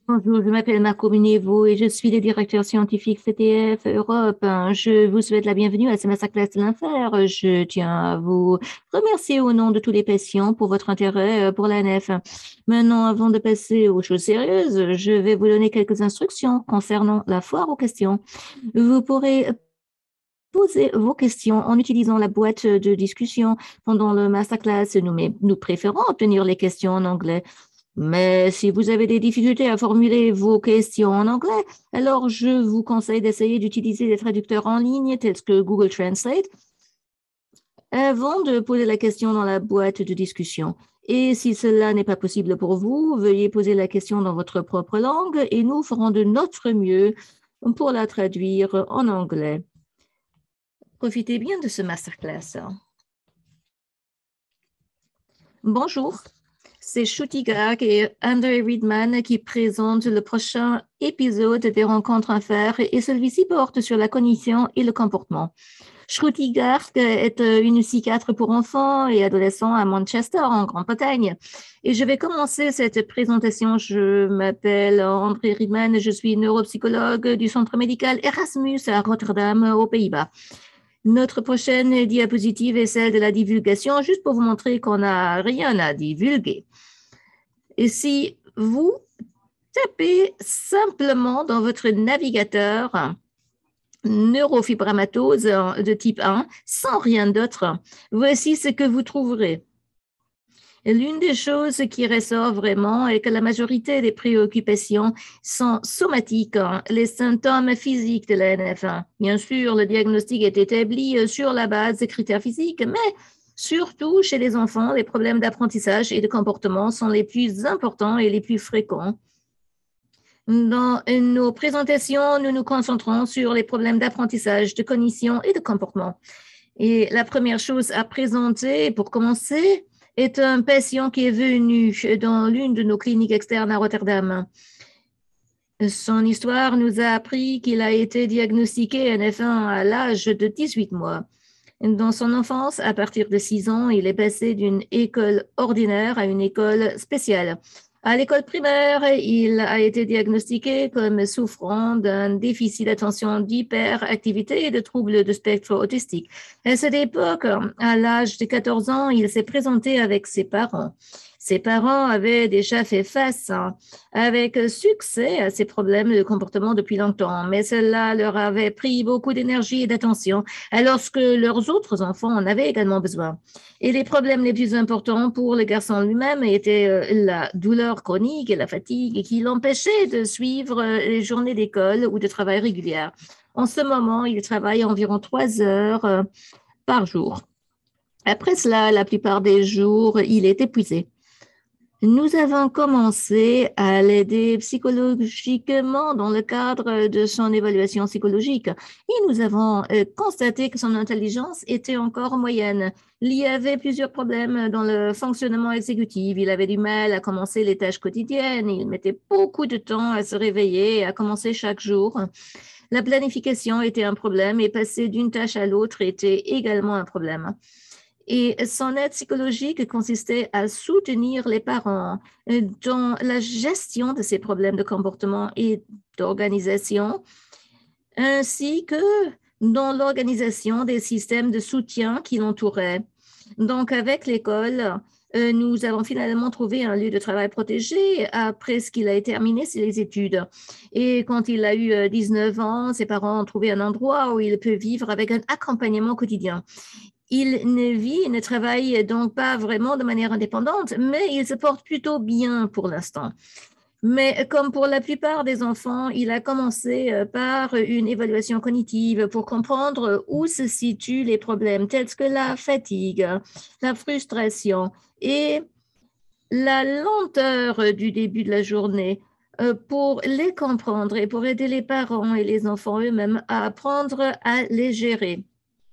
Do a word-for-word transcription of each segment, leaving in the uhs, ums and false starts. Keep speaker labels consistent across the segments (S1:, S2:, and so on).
S1: Bonjour, je m'appelle Marco Minevo et je suis le directeur scientifique C T F Europe. Je vous souhaite la bienvenue à ce masterclass de l'Infer. Je tiens à vous remercier au nom de tous les patients pour votre intérêt euh, pour la N F. Maintenant, avant de passer aux choses sérieuses, je vais vous donner quelques instructions concernant la foire aux questions. Vous pourrez poser vos questions en utilisant la boîte de discussion pendant le masterclass. Nous, mais nous préférons obtenir les questions en anglais. Mais si vous avez des difficultés à formuler vos questions en anglais, alors je vous conseille d'essayer d'utiliser des traducteurs en ligne tels que Google Translate avant de poser la question dans la boîte de discussion. Et si cela n'est pas possible pour vous, veuillez poser la question dans votre propre langue et nous ferons de notre mieux pour la traduire en anglais. Profitez bien de ce masterclass. Bonjour. C'est Shruti Garg et Andre Riedman qui présentent le prochain épisode des Rencontres Infer et celui-ci porte sur la cognition et le comportement. Shruti Garg est une psychiatre pour enfants et adolescents à Manchester, en Grande-Bretagne. Et je vais commencer cette présentation. Je m'appelle André Riedman, je suis neuropsychologue du centre médical Erasmus à Rotterdam, aux Pays-Bas. Notre prochaine diapositive est celle de la divulgation, juste pour vous montrer qu'on n'a rien à divulguer. Et si vous tapez simplement dans votre navigateur neurofibromatose de type un, sans rien d'autre, voici ce que vous trouverez. L'une des choses qui ressort vraiment est que la majorité des préoccupations sont somatiques, les symptômes physiques de la N F un. Bien sûr, le diagnostic est établi sur la base des critères physiques, mais surtout chez les enfants, les problèmes d'apprentissage et de comportement sont les plus importants et les plus fréquents. Dans nos présentations, nous nous concentrons sur les problèmes d'apprentissage, de cognition et de comportement. Et la première chose à présenter, pour commencer, est un patient qui est venu dans l'une de nos cliniques externes à Rotterdam. Son histoire nous a appris qu'il a été diagnostiqué N F un à l'âge de dix-huit mois. Dans son enfance, à partir de six ans, il est passé d'une école ordinaire à une école spéciale. À l'école primaire, il a été diagnostiqué comme souffrant d'un déficit d'attention, d'hyperactivité et de troubles de spectre autistique. À cette époque, à l'âge de quatorze ans, il s'est présenté avec ses parents. Ses parents avaient déjà fait face hein, avec succès à ces problèmes de comportement depuis longtemps, mais cela leur avait pris beaucoup d'énergie et d'attention, alors que leurs autres enfants en avaient également besoin. Et les problèmes les plus importants pour le garçon lui-même étaient euh, la douleur chronique et la fatigue qui l'empêchaient de suivre euh, les journées d'école ou de travail régulières. En ce moment, il travaille environ trois heures euh, par jour. Après cela, la plupart des jours, il est épuisé. Nous avons commencé à l'aider psychologiquement dans le cadre de son évaluation psychologique et nous avons euh, constaté que son intelligence était encore moyenne. Il y avait plusieurs problèmes dans le fonctionnement exécutif. Il avait du mal à commencer les tâches quotidiennes. Il mettait beaucoup de temps à se réveiller et à commencer chaque jour. La planification était un problème et passer d'une tâche à l'autre était également un problème. Et son aide psychologique consistait à soutenir les parents dans la gestion de ces problèmes de comportement et d'organisation, ainsi que dans l'organisation des systèmes de soutien qui l'entouraient. Donc, avec l'école, nous avons finalement trouvé un lieu de travail protégé après ce qu'il a terminé ses études. Et quand il a eu dix-neuf ans, ses parents ont trouvé un endroit où il peut vivre avec un accompagnement quotidien. Il ne vit et ne travaille donc pas vraiment de manière indépendante, mais il se porte plutôt bien pour l'instant. Mais comme pour la plupart des enfants, il a commencé par une évaluation cognitive pour comprendre où se situent les problèmes tels que la fatigue, la frustration et la lenteur du début de la journée pour les comprendre et pour aider les parents et les enfants eux-mêmes à apprendre à les gérer.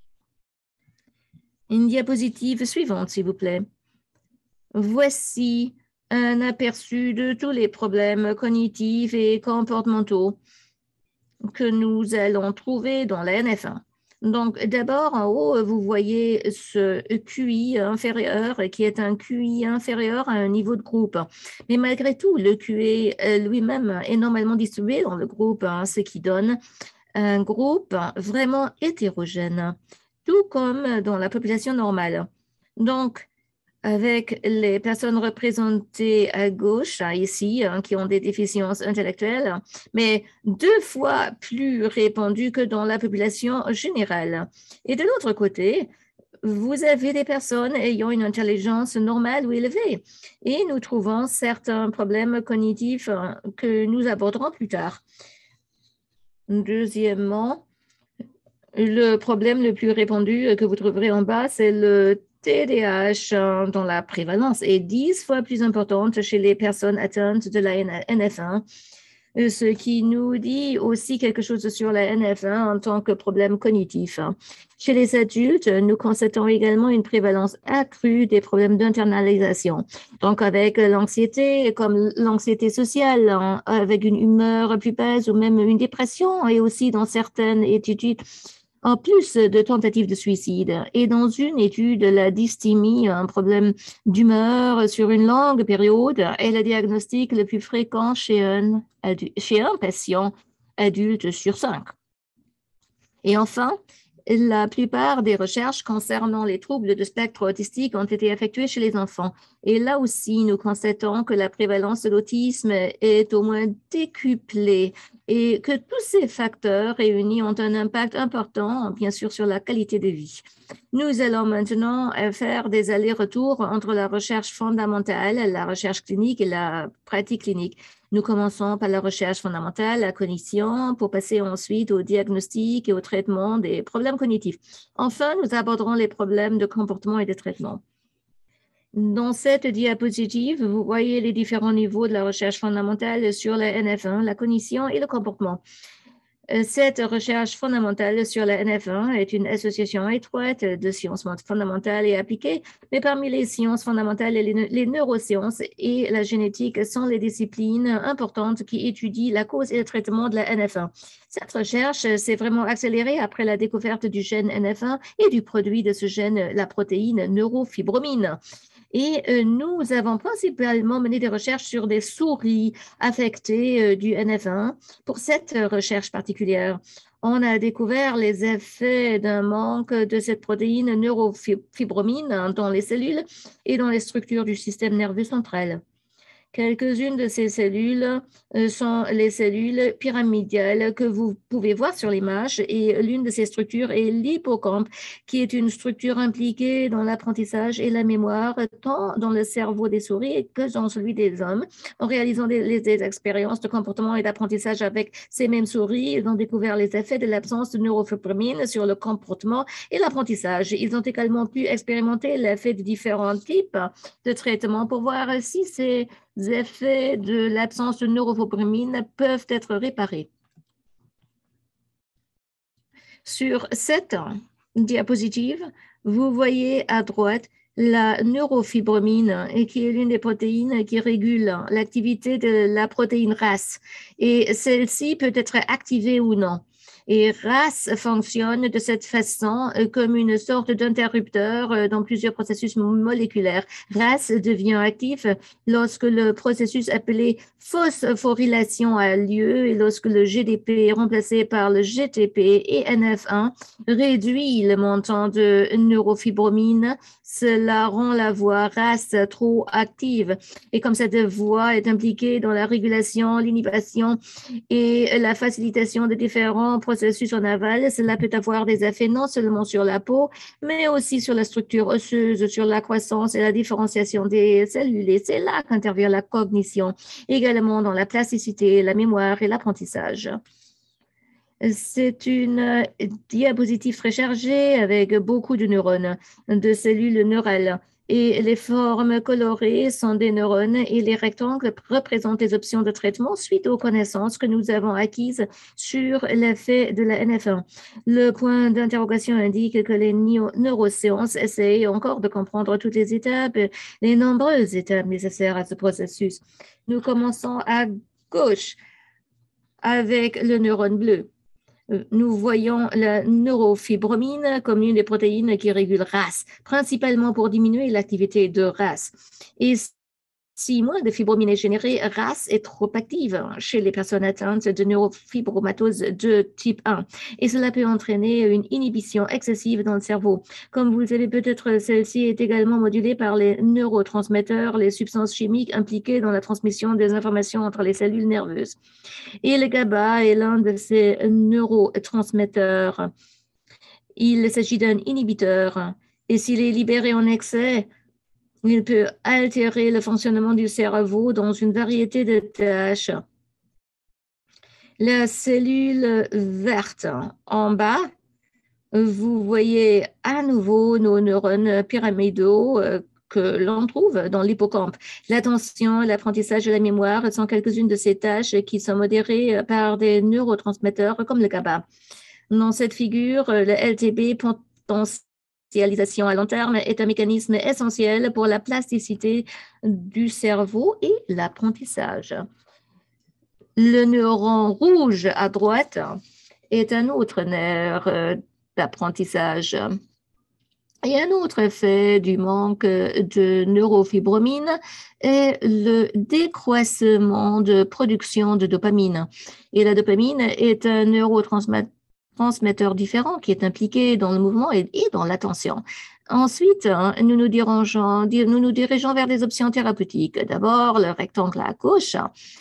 S1: Une diapositive suivante, s'il vous plaît. Voici un aperçu de tous les problèmes cognitifs et comportementaux que nous allons trouver dans la N F un. Donc, d'abord, en haut, vous voyez ce Q I inférieur qui est un Q I inférieur à un niveau de groupe. Mais malgré tout, le Q I lui-même est normalement distribué dans le groupe, hein, ce qui donne un groupe vraiment hétérogène, tout comme dans la population normale. Donc, avec les personnes représentées à gauche, hein, ici, hein, qui ont des déficiences intellectuelles, mais deux fois plus répandues que dans la population générale. Et de l'autre côté, vous avez des personnes ayant une intelligence normale ou élevée. Et nous trouvons certains problèmes cognitifs hein, que nous aborderons plus tard. Deuxièmement, le problème le plus répandu que vous trouverez en bas, c'est le T D A H dont la prévalence est dix fois plus importante chez les personnes atteintes de la N F un, ce qui nous dit aussi quelque chose sur la N F un en tant que problème cognitif. Chez les adultes, nous constatons également une prévalence accrue des problèmes d'internalisation. Donc, avec l'anxiété, comme l'anxiété sociale, avec une humeur plus basse ou même une dépression, et aussi dans certaines études, en plus de tentatives de suicide. Et dans une étude, la dysthymie, un problème d'humeur sur une longue période, est le diagnostic le plus fréquent chez un, chez un patient adulte sur cinq. Et enfin, la plupart des recherches concernant les troubles de spectre autistique ont été effectuées chez les enfants. Et là aussi, nous constatons que la prévalence de l'autisme est au moins décuplée et que tous ces facteurs réunis ont un impact important, bien sûr, sur la qualité de vie. Nous allons maintenant faire des allers-retours entre la recherche fondamentale, la recherche clinique et la pratique clinique. Nous commençons par la recherche fondamentale, la cognition, pour passer ensuite au diagnostic et au traitement des problèmes cognitifs. Enfin, nous aborderons les problèmes de comportement et de traitement. Dans cette diapositive, vous voyez les différents niveaux de la recherche fondamentale sur la N F un, la cognition et le comportement. Cette recherche fondamentale sur la N F un est une association étroite de sciences fondamentales et appliquées, mais parmi les sciences fondamentales, les, les neurosciences et la génétique sont les disciplines importantes qui étudient la cause et le traitement de la N F un. Cette recherche s'est vraiment accélérée après la découverte du gène N F un et du produit de ce gène, la protéine neurofibromine. Et nous avons principalement mené des recherches sur des souris affectées du N F un. Pour cette recherche particulière, on a découvert les effets d'un manque de cette protéine neurofibromine dans les cellules et dans les structures du système nerveux central. Quelques-unes de ces cellules sont les cellules pyramidales que vous pouvez voir sur l'image et l'une de ces structures est l'hippocampe qui est une structure impliquée dans l'apprentissage et la mémoire tant dans le cerveau des souris que dans celui des hommes. En réalisant des, des expériences de comportement et d'apprentissage avec ces mêmes souris, ils ont découvert les effets de l'absence de neurofibromine sur le comportement et l'apprentissage. Ils ont également pu expérimenter l'effet de différents types de traitements pour voir si ces effets de l'absence de neurofibromine peuvent être réparés. Sur cette diapositive, vous voyez à droite la neurofibromine, qui est l'une des protéines qui régule l'activité de la protéine R A S. Et celle-ci peut être activée ou non. Et R A S fonctionne de cette façon comme une sorte d'interrupteur dans plusieurs processus moléculaires. R A S devient actif lorsque le processus appelé phosphorylation a lieu et lorsque le G D P est remplacé par le G T P et N F un réduit le montant de neurofibromine. Cela rend la voie R A S trop active. Et comme cette voie est impliquée dans la régulation, l'inhibition et la facilitation de différents processus en aval, cela peut avoir des effets non seulement sur la peau, mais aussi sur la structure osseuse, sur la croissance et la différenciation des cellules. Et c'est là qu'intervient la cognition, également dans la plasticité, la mémoire et l'apprentissage. C'est une diapositive très chargée avec beaucoup de neurones, de cellules neurales. Et les formes colorées sont des neurones et les rectangles représentent les options de traitement suite aux connaissances que nous avons acquises sur l'effet de la N F un. Le point d'interrogation indique que les neurosciences essayent encore de comprendre toutes les étapes, les nombreuses étapes nécessaires à ce processus. Nous commençons à gauche avec le neurone bleu. nous voyons la neurofibromine comme une des protéines qui régule R A S, principalement pour diminuer l'activité de R A S. Et si moins de fibromine est générée, R A S est trop active chez les personnes atteintes de neurofibromatose de type un. Et cela peut entraîner une inhibition excessive dans le cerveau. Comme vous le savez peut-être, celle-ci est également modulée par les neurotransmetteurs, les substances chimiques impliquées dans la transmission des informations entre les cellules nerveuses. Et le GABA est l'un de ces neurotransmetteurs. Il s'agit d'un inhibiteur. Et s'il est libéré en excès, il peut altérer le fonctionnement du cerveau dans une variété de tâches. La cellule verte en bas, vous voyez à nouveau nos neurones pyramidaux que l'on trouve dans l'hippocampe. L'attention, l'apprentissage et la mémoire sont quelques-unes de ces tâches qui sont modérées par des neurotransmetteurs comme le GABA. Dans cette figure, le L T B potentiel Socialisation à long terme est un mécanisme essentiel pour la plasticité du cerveau et l'apprentissage. Le neuron rouge à droite est un autre nerf d'apprentissage. Et un autre effet du manque de neurofibromine est le décroissement de production de dopamine. Et la dopamine est un neurotransmetteur transmetteur différent qui est impliqué dans le mouvement et, et dans l'attention. Ensuite, nous nous, dirigeons, nous nous dirigeons vers des options thérapeutiques. D'abord, le rectangle à gauche.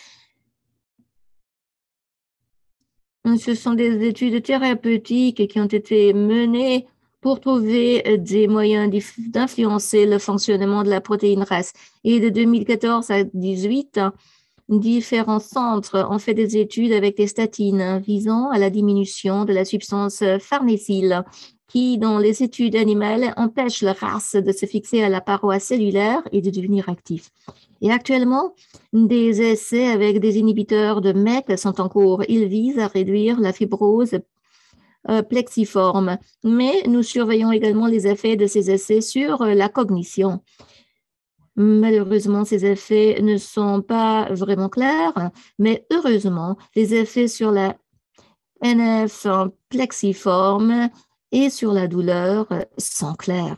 S1: Ce sont des études thérapeutiques qui ont été menées pour trouver des moyens d'influencer le fonctionnement de la protéine R A S. Et de deux mille quatorze à deux mille dix-huit, différents centres ont fait des études avec des statines visant à la diminution de la substance pharnécile qui, dans les études animales, empêche le R A S de se fixer à la paroi cellulaire et de devenir actif. Et actuellement, des essais avec des inhibiteurs de M E C sont en cours. Ils visent à réduire la fibrose plexiforme, mais nous surveillons également les effets de ces essais sur la cognition. Malheureusement, ces effets ne sont pas vraiment clairs, mais heureusement, les effets sur la N F plexiforme et sur la douleur sont clairs.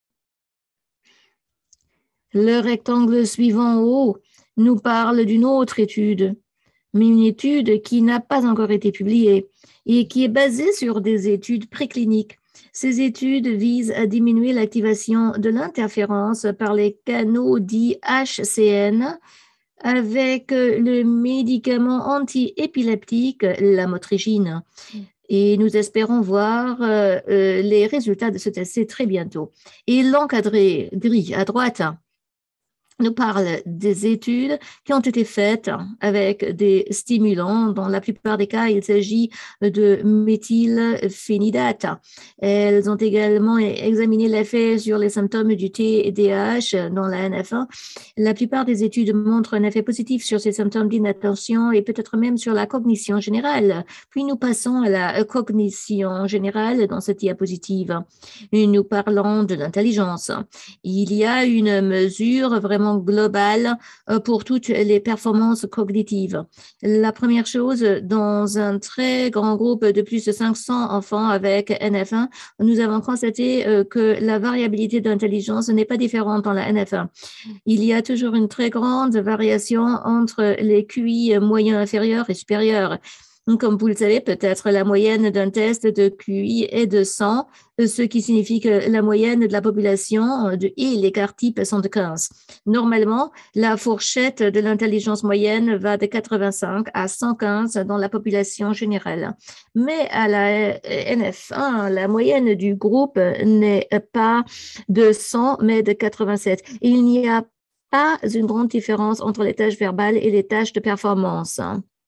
S1: Le rectangle suivant en haut nous parle d'une autre étude, mais une étude qui n'a pas encore été publiée et qui est basée sur des études précliniques. Ces études visent à diminuer l'activation de l'interférence par les canaux dits H C N avec le médicament antiépileptique lamotrigine. Et nous espérons voir euh, les résultats de ce test très bientôt. Et l'encadré gris à droite nous parle des études qui ont été faites avec des stimulants. Dans la plupart des cas, il s'agit de méthylphénidate. Elles ont également examiné l'effet sur les symptômes du T D A H dans la N F un. La plupart des études montrent un effet positif sur ces symptômes d'inattention et peut-être même sur la cognition générale. Puis nous passons à la cognition générale dans cette diapositive. Nous parlons de l'intelligence. Il y a une mesure vraiment globale pour toutes les performances cognitives. La première chose, dans un très grand groupe de plus de cinq cents enfants avec N F un, nous avons constaté que la variabilité d'intelligence n'est pas différente dans la N F un. Il y a toujours une très grande variation entre les Q I moyens inférieurs et supérieurs. Comme vous le savez, peut-être la moyenne d'un test de Q I est de cent, ce qui signifie que la moyenne de la population de, et l'écart type sont de quinze. Normalement, la fourchette de l'intelligence moyenne va de quatre-vingt-cinq à cent quinze dans la population générale. Mais à la N F un, la moyenne du groupe n'est pas de cent, mais de quatre-vingt-sept. Et il n'y a pas une grande différence entre les tâches verbales et les tâches de performance.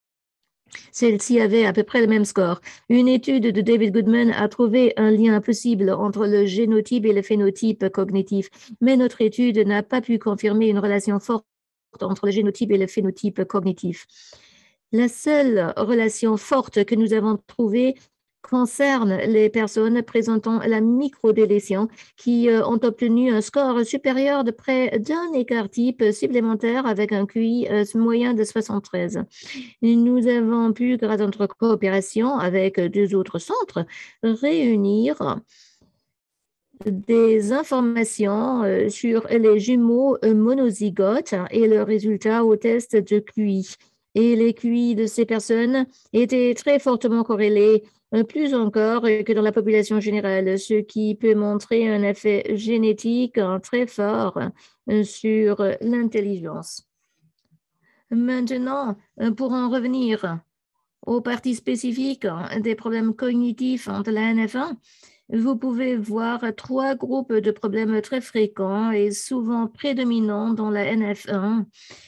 S1: Celle-ci avait à peu près le même score. Une étude de David Goodman a trouvé un lien possible entre le génotype et le phénotype cognitif, mais notre étude n'a pas pu confirmer une relation forte entre le génotype et le phénotype cognitif. La seule relation forte que nous avons trouvée concerne les personnes présentant la microdélétion qui euh, ont obtenu un score supérieur de près d'un écart type supplémentaire avec un Q I euh, moyen de soixante-treize. Nous avons pu, grâce à notre coopération avec deux autres centres, réunir des informations euh, sur les jumeaux euh, monozygotes et leurs résultats au test de Q I. Et les Q I de ces personnes étaient très fortement corrélés, euh, plus encore que dans la population générale, ce qui peut montrer un effet génétique euh, très fort euh, sur l'intelligence. Maintenant, euh, pour en revenir aux parties spécifiques euh, des problèmes cognitifs de la N F un, vous pouvez voir trois groupes de problèmes très fréquents et souvent prédominants dans la N F un,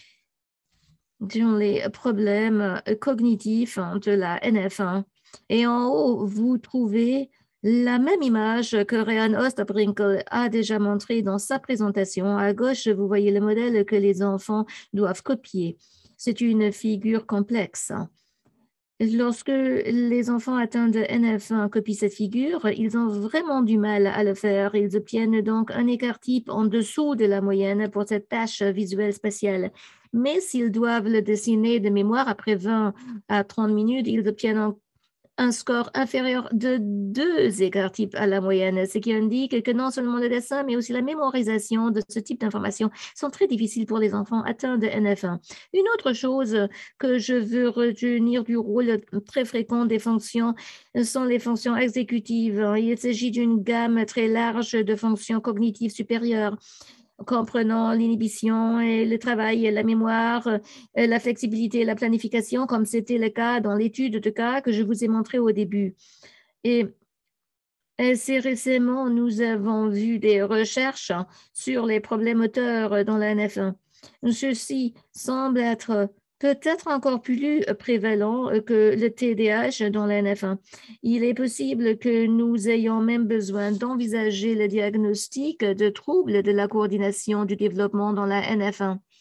S1: dans les problèmes cognitifs de la N F un. Et en haut, vous trouvez la même image que Ryan Osterbrinkel a déjà montré dans sa présentation. À gauche, vous voyez le modèle que les enfants doivent copier. C'est une figure complexe. Lorsque les enfants atteints de N F un copient cette figure, ils ont vraiment du mal à le faire. Ils obtiennent donc un écart type en dessous de la moyenne pour cette tâche visuelle spatiale. Mais s'ils doivent le dessiner de mémoire après vingt à trente minutes, ils obtiennent un un score inférieur de deux écarts types à la moyenne, ce qui indique que non seulement le dessin, mais aussi la mémorisation de ce type d'informations sont très difficiles pour les enfants atteints de N F un. Une autre chose que je veux retenir du rôle très fréquent des fonctions sont les fonctions exécutives. Il s'agit d'une gamme très large de fonctions cognitives supérieures, comprenant l'inhibition et le travail, et la mémoire, la flexibilité et la planification, comme c'était le cas dans l'étude de cas que je vous ai montré au début. Et assez récemment, nous avons vu des recherches sur les problèmes moteurs dans la N F un. Ceci semble être peut-être encore plus prévalent que le T D A H dans la N F un. Il est possible que nous ayons même besoin d'envisager le diagnostic de troubles de la coordination du développement dans la N F un.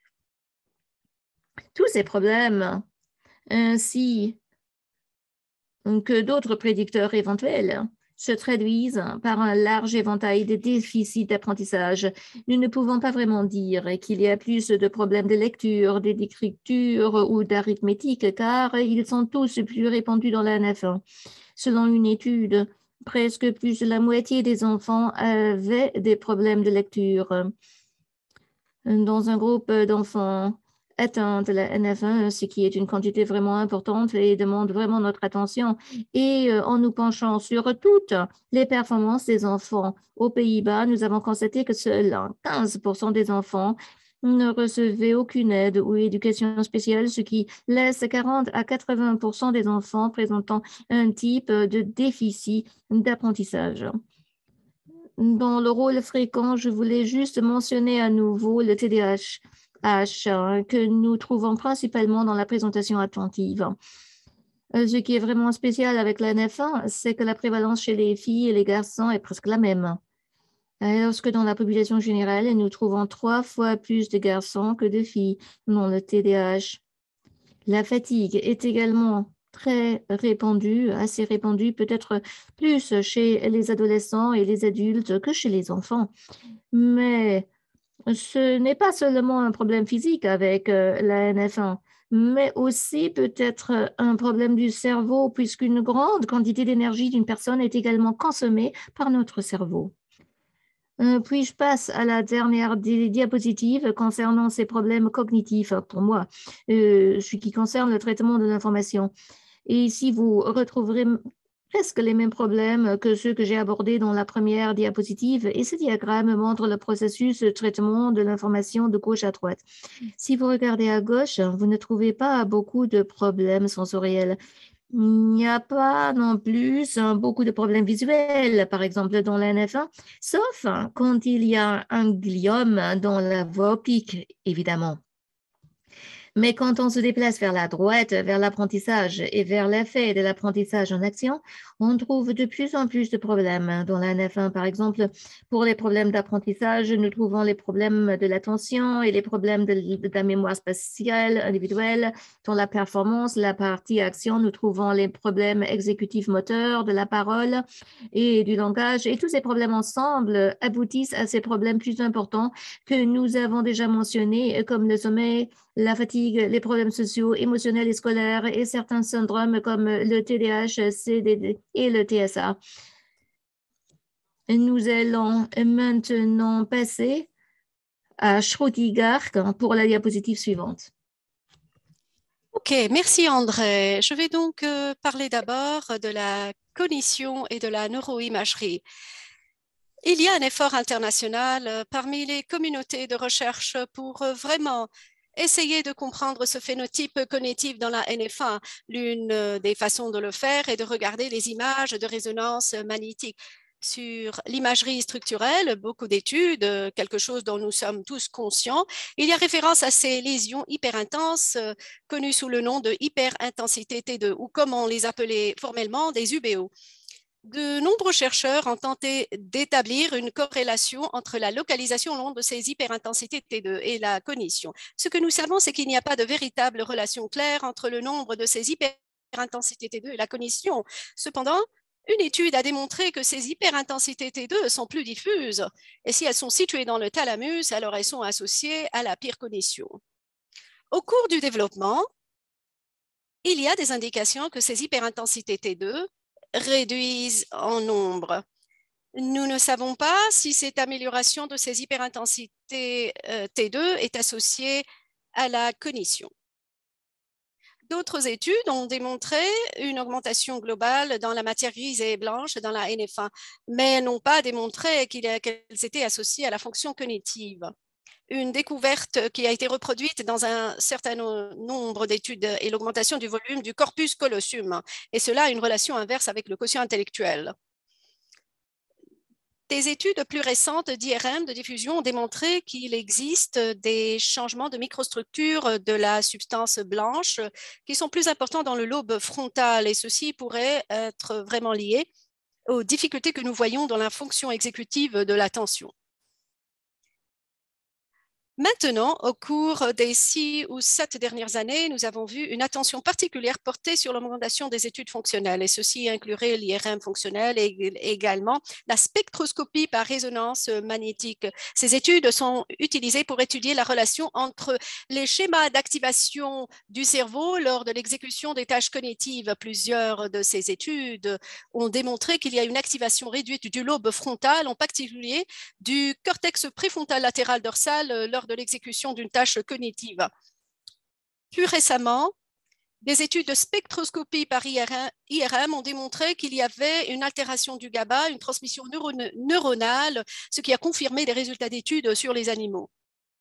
S1: Tous ces problèmes, ainsi que d'autres prédicteurs éventuels, se traduisent par un large éventail de déficits d'apprentissage. Nous ne pouvons pas vraiment dire qu'il y a plus de problèmes de lecture, d'écriture ou d'arithmétique, car ils sont tous plus répandus dans la N F un. Selon une étude, presque plus de la moitié des enfants avaient des problèmes de lecture. Dans un groupe d'enfants atteints de la N F un, ce qui est une quantité vraiment importante et demande vraiment notre attention. Et en nous penchant sur toutes les performances des enfants aux Pays-Bas, nous avons constaté que seuls quinze pour cent des enfants ne recevaient aucune aide ou éducation spéciale, ce qui laisse quarante à quatre-vingts pour cent des enfants présentant un type de déficit d'apprentissage. Dans le rôle fréquent, je voulais juste mentionner à nouveau le T D A H. H, que nous trouvons principalement dans la présentation attentive. Ce qui est vraiment spécial avec la N F un, c'est que la prévalence chez les filles et les garçons est presque la même. Alors que dans la population générale, nous trouvons trois fois plus de garçons que de filles dans le T D A H. La fatigue est également très répandue, assez répandue, peut-être plus chez les adolescents et les adultes que chez les enfants. Mais ce n'est pas seulement un problème physique avec euh, la N F un, mais aussi peut-être un problème du cerveau, puisqu'une grande quantité d'énergie d'une personne est également consommée par notre cerveau. Euh, puis je passe à la dernière di diapositive concernant ces problèmes cognitifs pour moi, euh, ce qui concerne le traitement de l'information. Et ici, vous retrouverez presque les mêmes problèmes que ceux que j'ai abordés dans la première diapositive, et ce diagramme montre le processus de traitement de l'information de gauche à droite. Si vous regardez à gauche, vous ne trouvez pas beaucoup de problèmes sensoriels. Il n'y a pas non plus beaucoup de problèmes visuels, par exemple dans la N F un, sauf quand il y a un gliome dans la voie optique, évidemment. Mais quand on se déplace vers la droite, vers l'apprentissage et vers l'effet de l'apprentissage en action, On trouve de plus en plus de problèmes dans la N F un. Par exemple, pour les problèmes d'apprentissage, nous trouvons les problèmes de l'attention et les problèmes de, de la mémoire spatiale individuelle. Dans la performance, la partie action, nous trouvons les problèmes exécutifs moteurs, de la parole et du langage. Et tous ces problèmes ensemble aboutissent à ces problèmes plus importants que nous avons déjà mentionnés, comme le sommeil, la fatigue, les problèmes sociaux, émotionnels et scolaires et certains syndromes comme le T D A H, C D D et le T S A. Nous allons maintenant passer à Schrödinger pour la diapositive suivante.
S2: Ok, merci André. Je vais donc euh, parler d'abord de la cognition et de la neuroimagerie. Il y a un effort international euh, parmi les communautés de recherche pour euh, vraiment essayer de comprendre ce phénotype cognitif dans la N F un. L'une euh, des façons de le faire est de regarder les images de résonance magnétique. Sur l'imagerie structurelle, beaucoup d'études, euh, quelque chose dont nous sommes tous conscients. Il y a référence à ces lésions hyperintenses euh, connues sous le nom de hyperintensité T deux ou comme on les appelait formellement des U B O. De nombreux chercheurs ont tenté d'établir une corrélation entre la localisation au long de ces hyperintensités T deux et la cognition. Ce que nous savons, c'est qu'il n'y a pas de véritable relation claire entre le nombre de ces hyperintensités T deux et la cognition. Cependant, une étude a démontré que ces hyperintensités T deux sont plus diffuses et si elles sont situées dans le thalamus, alors elles sont associées à la pire cognition. Au cours du développement, il y a des indications que ces hyperintensités T deux réduisent en nombre. Nous ne savons pas si cette amélioration de ces hyperintensités euh, T deux est associée à la cognition. D'autres études ont démontré une augmentation globale dans la matière grise et blanche dans la N F un, mais n'ont pas démontré qu'elles étaient associées à la fonction cognitive. Une découverte qui a été reproduite dans un certain nombre d'études est l'augmentation du volume du corpus callosum, et cela a une relation inverse avec le quotient intellectuel. Des études plus récentes d'I R M de diffusion ont démontré qu'il existe des changements de microstructure de la substance blanche qui sont plus importants dans le lobe frontal et ceci pourrait être vraiment lié aux difficultés que nous voyons dans la fonction exécutive de l'attention. Maintenant, au cours des six ou sept dernières années, nous avons vu une attention particulière portée sur l'augmentation des études fonctionnelles et ceci inclurait l'I R M fonctionnel et également la spectroscopie par résonance magnétique. Ces études sont utilisées pour étudier la relation entre les schémas d'activation du cerveau lors de l'exécution des tâches cognitives. Plusieurs de ces études ont démontré qu'il y a une activation réduite du lobe frontal, en particulier du cortex préfrontal latéral dorsal lors de l'exécution d'une tâche cognitive. Plus récemment, des études de spectroscopie par I R M ont démontré qu'il y avait une altération du GABA, une transmission neuronale, ce qui a confirmé des résultats d'études sur les animaux.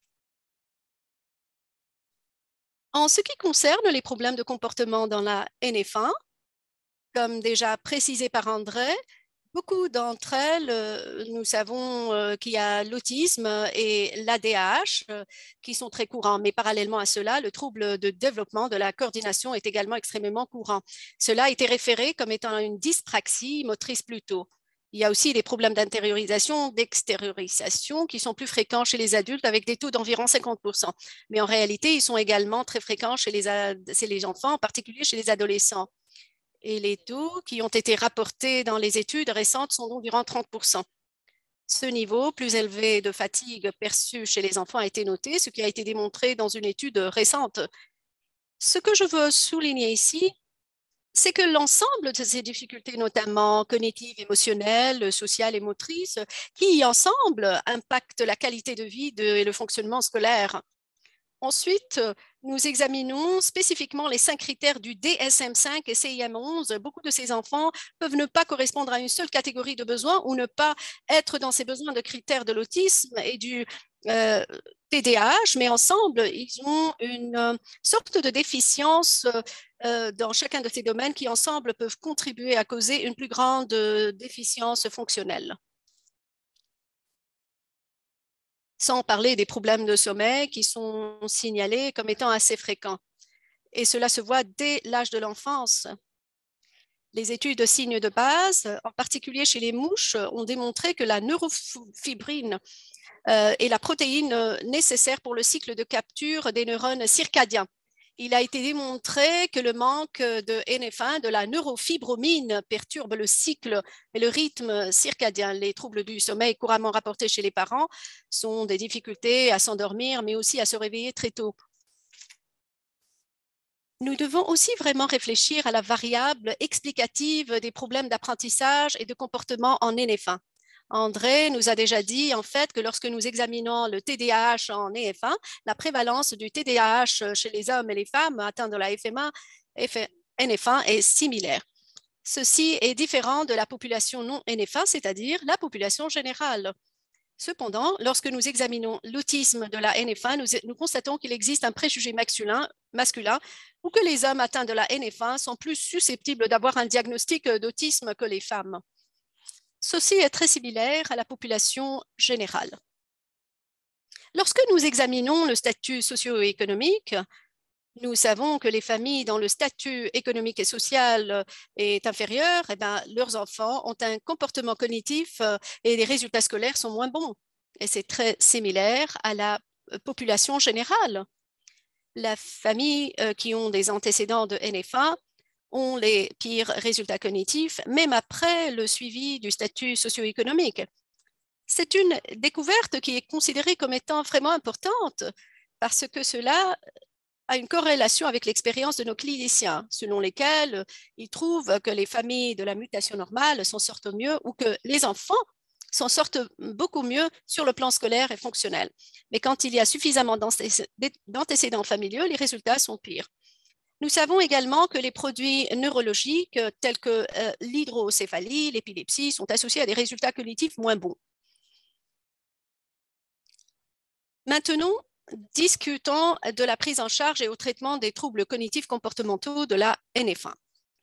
S2: En ce qui concerne les problèmes de comportement dans la N F un, comme déjà précisé par André, beaucoup d'entre elles, nous savons qu'il y a l'autisme et l'A D H qui sont très courants, mais parallèlement à cela, le trouble de développement de la coordination est également extrêmement courant. Cela a été référé comme étant une dyspraxie motrice plus tôt. Il y a aussi des problèmes d'intériorisation, d'extériorisation qui sont plus fréquents chez les adultes avec des taux d'environ cinquante pour cent. Mais en réalité, ils sont également très fréquents chez les, chez les enfants, en particulier chez les adolescents. Et les taux qui ont été rapportés dans les études récentes sont d'environ trente pour cent. Ce niveau plus élevé de fatigue perçu chez les enfants a été noté, ce qui a été démontré dans une étude récente. Ce que je veux souligner ici, c'est que l'ensemble de ces difficultés, notamment cognitives, émotionnelles, sociales et motrices, qui ensemble impactent la qualité de vie de, et le fonctionnement scolaire. Ensuite, nous examinons spécifiquement les cinq critères du D S M cinq et C I M onze. Beaucoup de ces enfants peuvent ne pas correspondre à une seule catégorie de besoins ou ne pas être dans ces besoins de critères de l'autisme et du euh, T D A H, mais ensemble, ils ont une euh, sorte de déficience euh, dans chacun de ces domaines qui ensemble peuvent contribuer à causer une plus grande euh, déficience fonctionnelle. Sans parler des problèmes de sommeil qui sont signalés comme étant assez fréquents. Et cela se voit dès l'âge de l'enfance. Les études de signes de base, en particulier chez les mouches, ont démontré que la neurofibrine euh, est la protéine nécessaire pour le cycle de capture des neurones circadiens. Il a été démontré que le manque de N F un, de la neurofibromine, perturbe le cycle et le rythme circadien. Les troubles du sommeil couramment rapportés chez les parents sont des difficultés à s'endormir, mais aussi à se réveiller très tôt. Nous devons aussi vraiment réfléchir à la variable explicative des problèmes d'apprentissage et de comportement en N F un. André nous a déjà dit en fait que lorsque nous examinons le T D A H en N F un, la prévalence du T D A H chez les hommes et les femmes atteints de la F M un, N F un est similaire. Ceci est différent de la population non N F un, c'est-à-dire la population générale. Cependant, lorsque nous examinons l'autisme de la N F un, nous, nous constatons qu'il existe un préjugé masculin, masculin ou que les hommes atteints de la N F un sont plus susceptibles d'avoir un diagnostic d'autisme que les femmes. Ceci est très similaire à la population générale. Lorsque nous examinons le statut socio-économique, nous savons que les familles dont le statut économique et social est inférieur, eh bien, leurs enfants ont un comportement cognitif et les résultats scolaires sont moins bons. Et c'est très similaire à la population générale. Les familles qui ont des antécédents de N F un ont les pires résultats cognitifs, même après le suivi du statut socio-économique. C'est une découverte qui est considérée comme étant vraiment importante parce que cela a une corrélation avec l'expérience de nos cliniciens, selon lesquels ils trouvent que les familles de la mutation normale s'en sortent mieux ou que les enfants s'en sortent beaucoup mieux sur le plan scolaire et fonctionnel. Mais quand il y a suffisamment d'antécédents familiaux, les résultats sont pires. Nous savons également que les produits neurologiques tels que euh, l'hydrocéphalie, l'épilepsie sont associés à des résultats cognitifs moins bons. Maintenant, discutons de la prise en charge et au traitement des troubles cognitifs comportementaux de la N F un.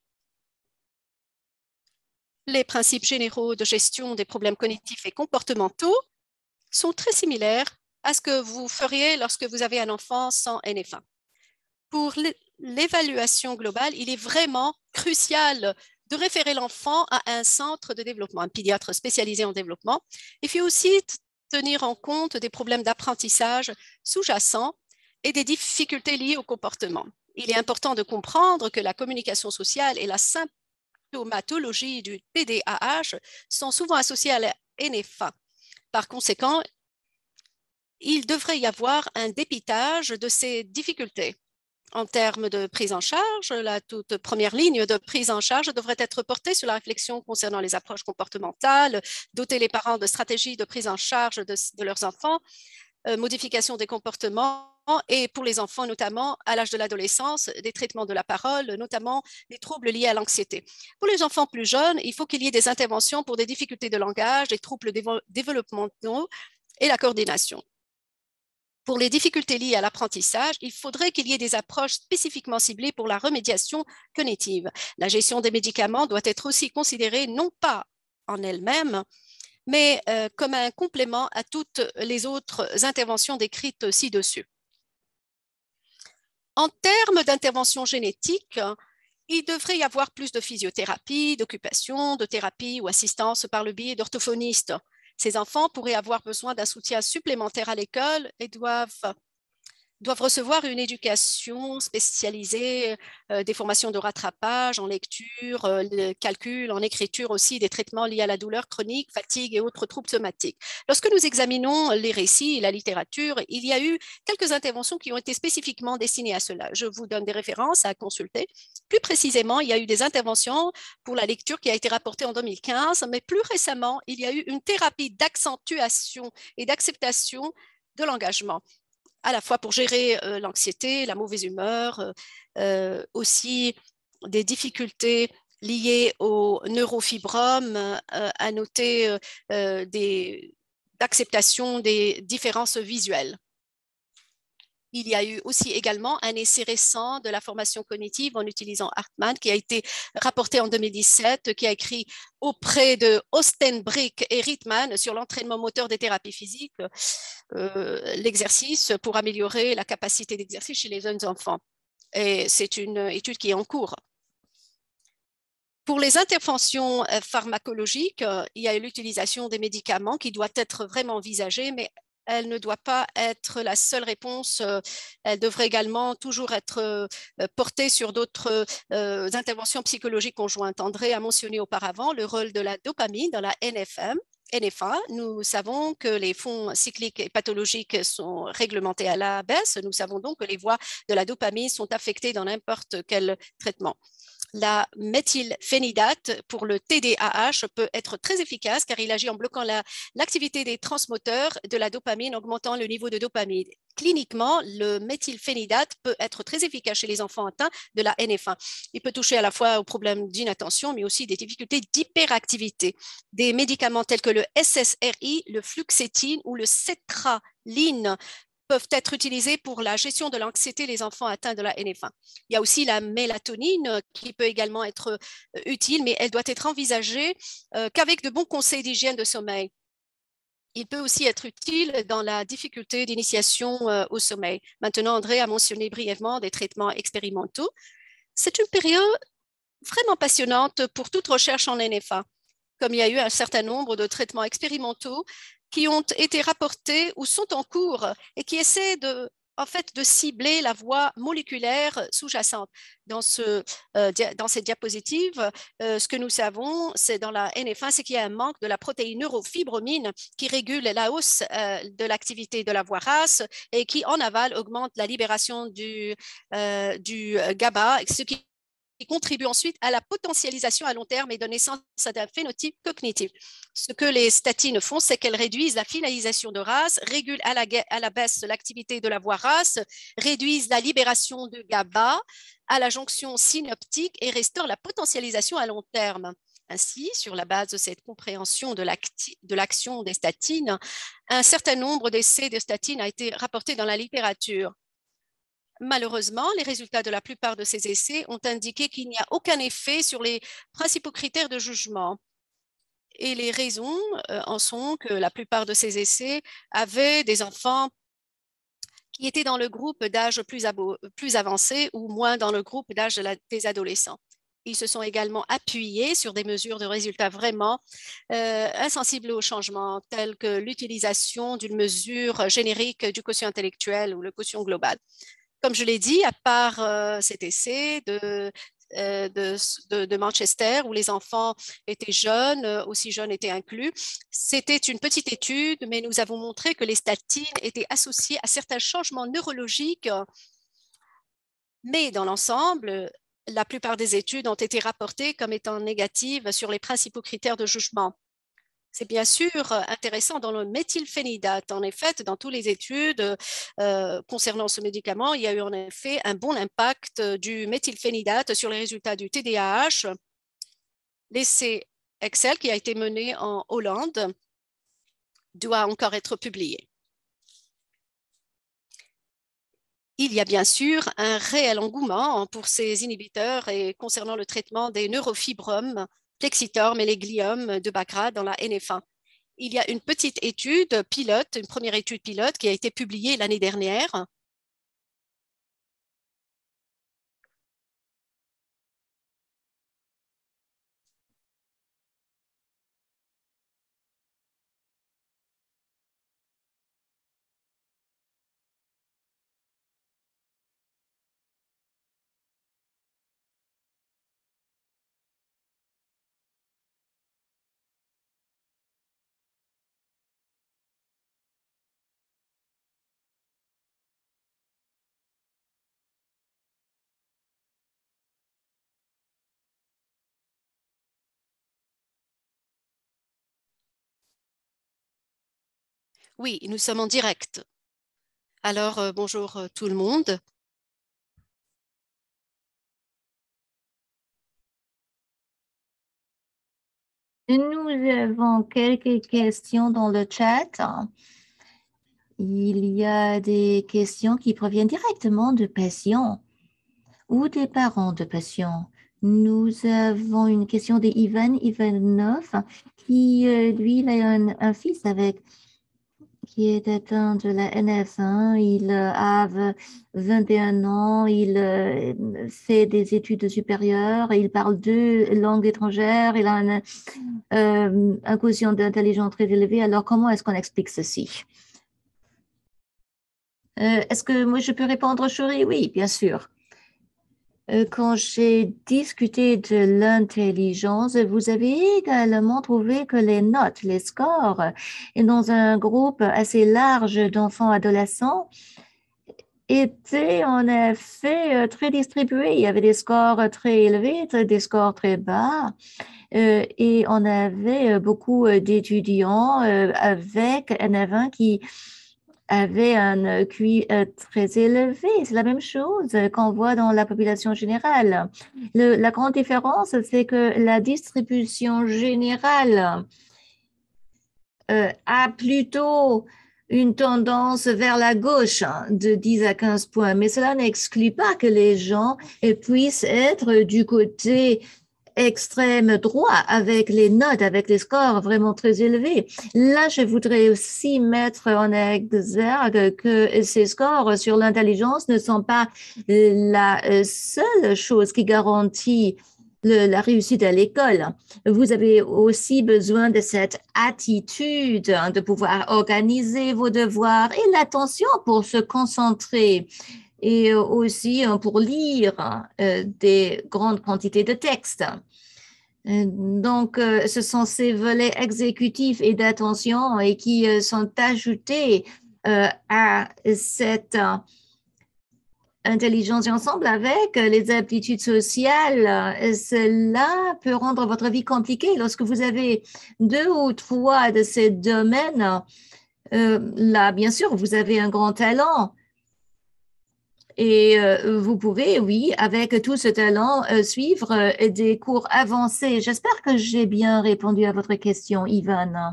S2: Les principes généraux de gestion des problèmes cognitifs et comportementaux sont très similaires à ce que vous feriez lorsque vous avez un enfant sans N F un. Pour l'évaluation globale, il est vraiment crucial de référer l'enfant à un centre de développement, un pédiatre spécialisé en développement. Il faut aussi tenir en compte des problèmes d'apprentissage sous-jacents et des difficultés liées au comportement. Il est important de comprendre que la communication sociale et la symptomatologie du T D A H sont souvent associées à la N F un. Par conséquent, il devrait y avoir un dépistage de ces difficultés. En termes de prise en charge, la toute première ligne de prise en charge devrait être portée sur la réflexion concernant les approches comportementales, doter les parents de stratégies de prise en charge de, de leurs enfants, euh, modification des comportements et pour les enfants notamment à l'âge de l'adolescence, des traitements de la parole, notamment les troubles liés à l'anxiété. Pour les enfants plus jeunes, il faut qu'il y ait des interventions pour des difficultés de langage, des troubles développementaux et la coordination. Pour les difficultés liées à l'apprentissage, il faudrait qu'il y ait des approches spécifiquement ciblées pour la remédiation cognitive. La gestion des médicaments doit être aussi considérée non pas en elle-même, mais euh, comme un complément à toutes les autres interventions décrites ci-dessus. En termes d'intervention génétique, il devrait y avoir plus de physiothérapie, d'occupation, de thérapie ou assistance par le biais d'orthophonistes. Ces enfants pourraient avoir besoin d'un soutien supplémentaire à l'école et doivent, doivent recevoir une éducation spécialisée, euh, des formations de rattrapage en lecture, euh, le calcul, en écriture aussi, des traitements liés à la douleur chronique, fatigue et autres troubles somatiques. Lorsque nous examinons les récits et la littérature, il y a eu quelques interventions qui ont été spécifiquement destinées à cela. Je vous donne des références à consulter. Plus précisément, il y a eu des interventions pour la lecture qui a été rapportée en deux mille quinze, mais plus récemment, il y a eu une thérapie d'accentuation et d'acceptation de l'engagement, à la fois pour gérer euh, l'anxiété, la mauvaise humeur, euh, euh, aussi des difficultés liées au neurofibrome, euh, à noter euh, euh, des d'acceptation des différences visuelles. Il y a eu aussi également un essai récent de la formation cognitive en utilisant Hartman qui a été rapporté en deux mille dix-sept, qui a écrit auprès de Ostenbrink et Rittman sur l'entraînement moteur des thérapies physiques, euh, l'exercice pour améliorer la capacité d'exercice chez les jeunes enfants. Et c'est une étude qui est en cours. Pour les interventions pharmacologiques, il y a l'utilisation des médicaments qui doit être vraiment envisagée, mais elle ne doit pas être la seule réponse. Elle devrait également toujours être portée sur d'autres interventions psychologiques conjointes. André a mentionné auparavant le rôle de la dopamine dans la N F M. N F A, nous savons que les fonds cycliques et pathologiques sont réglementés à la baisse. Nous savons donc que les voies de la dopamine sont affectées dans n'importe quel traitement. La méthylphénidate pour le T D A H peut être très efficace car il agit en bloquant l'activité la, des transmoteurs de la dopamine, augmentant le niveau de dopamine. Cliniquement, le méthylphénidate peut être très efficace chez les enfants atteints de la N F A. Il peut toucher à la fois aux problèmes d'inattention, mais aussi des difficultés d'hyperactivité. Des médicaments tels que le S S R I, le fluoxétine ou le sertraline peuvent être utilisés pour la gestion de l'anxiété des enfants atteints de la N F A. Il y a aussi la mélatonine qui peut également être utile, mais elle doit être envisagée euh, qu'avec de bons conseils d'hygiène de sommeil. Il peut aussi être utile dans la difficulté d'initiation euh, au sommeil. Maintenant, André a mentionné brièvement des traitements expérimentaux. C'est une période vraiment passionnante pour toute recherche en N F A, comme il y a eu un certain nombre de traitements expérimentaux qui ont été rapportés ou sont en cours et qui essaient de, en fait, de cibler la voie moléculaire sous-jacente. Dans, ce, euh, dia dans cette diapositive, euh, ce que nous savons, c'est dans la N F A, c'est qu'il y a un manque de la protéine neurofibromine qui régule la hausse euh, de l'activité de la voie RAS et qui, en aval, augmente la libération du, euh, du GABA, ce qui qui contribue ensuite à la potentialisation à long terme et donne naissance à un phénotype cognitif. Ce que les statines font, c'est qu'elles réduisent la finalisation de RAS, régulent à la, à la baisse l'activité de la voie RAS, réduisent la libération de GABA à la jonction synaptique et restaurent la potentialisation à long terme. Ainsi, sur la base de cette compréhension de l'action des statines, un certain nombre d'essais de statines a été rapporté dans la littérature. Malheureusement, les résultats de la plupart de ces essais ont indiqué qu'il n'y a aucun effet sur les principaux critères de jugement. Et les raisons euh, en sont que la plupart de ces essais avaient des enfants qui étaient dans le groupe d'âge plus, plus avancé ou moins dans le groupe d'âge des adolescents. Ils se sont également appuyés sur des mesures de résultats vraiment euh, insensibles au changement, telles que l'utilisation d'une mesure générique du quotient intellectuel ou le quotient global. Comme je l'ai dit, à part euh, cet essai de, euh, de, de, de Manchester où les enfants étaient jeunes, euh, aussi jeunes étaient inclus, c'était une petite étude, mais nous avons montré que les statines étaient associées à certains changements neurologiques. Mais dans l'ensemble, la plupart des études ont été rapportées comme étant négatives sur les principaux critères de jugement. C'est bien sûr intéressant dans le méthylphénidate. En effet, dans toutes les études euh, concernant ce médicament, il y a eu en effet un bon impact du méthylphénidate sur les résultats du T D A H. L'essai Excel qui a été mené en Hollande doit encore être publié. Il y a bien sûr un réel engouement pour ces inhibiteurs et concernant le traitement des neurofibromes, plexiformes et les gliomes de Bacra dans la N F A. Il y a une petite étude pilote, une première étude pilote qui a été publiée l'année dernière. Oui, nous sommes en direct. Alors, euh, bonjour euh, tout le monde.
S1: Nous avons quelques questions dans le chat. Il y a des questions qui proviennent directement de patients ou des parents de patients. Nous avons une question de Ivan Ivanov qui, euh, lui, il a un, un fils avec qui est atteint de la N F un. Il a vingt et un ans, il fait des études supérieures, il parle deux langues étrangères, il a un, euh, un quotient d'intelligence très élevé. Alors, comment est-ce qu'on explique ceci? Euh, est-ce que moi, je peux répondre, Chérie? Oui, bien sûr. Euh, Quand j'ai discuté de l'intelligence, vous avez également trouvé que les notes, les scores, et dans un groupe assez large d'enfants adolescents, étaient en effet euh, très distribués. Il y avait des scores très élevés, des scores très bas, euh, et on avait euh, beaucoup euh, d'étudiants euh, avec N F un qui avait un Q I euh, très élevé. C'est la même chose qu'on voit dans la population générale. Le, la grande différence, c'est que la distribution générale euh, a plutôt une tendance vers la gauche hein, de dix à quinze points, mais cela n'exclut pas que les gens euh, puissent être du côté extrême droit avec les notes, avec les scores vraiment très élevés. Là, je voudrais aussi mettre en exergue que ces scores sur l'intelligence ne sont pas la seule chose qui garantit le, la réussite à l'école. Vous avez aussi besoin de cette attitude hein, de pouvoir organiser vos devoirs et l'attention pour se concentrer et aussi hein, pour lire euh, des grandes quantités de textes. Donc, euh, ce sont ces volets exécutifs et d'attention et qui euh, sont ajoutés euh, à cette euh, intelligence et ensemble avec les aptitudes sociales. euh, Cela peut rendre votre vie compliquée lorsque vous avez deux ou trois de ces domaines. Euh, là, bien sûr, vous avez un grand talent. Et euh, vous pouvez, oui, avec tout ce talent, euh, suivre euh, des cours avancés. J'espère que j'ai bien répondu à votre question, Ivan.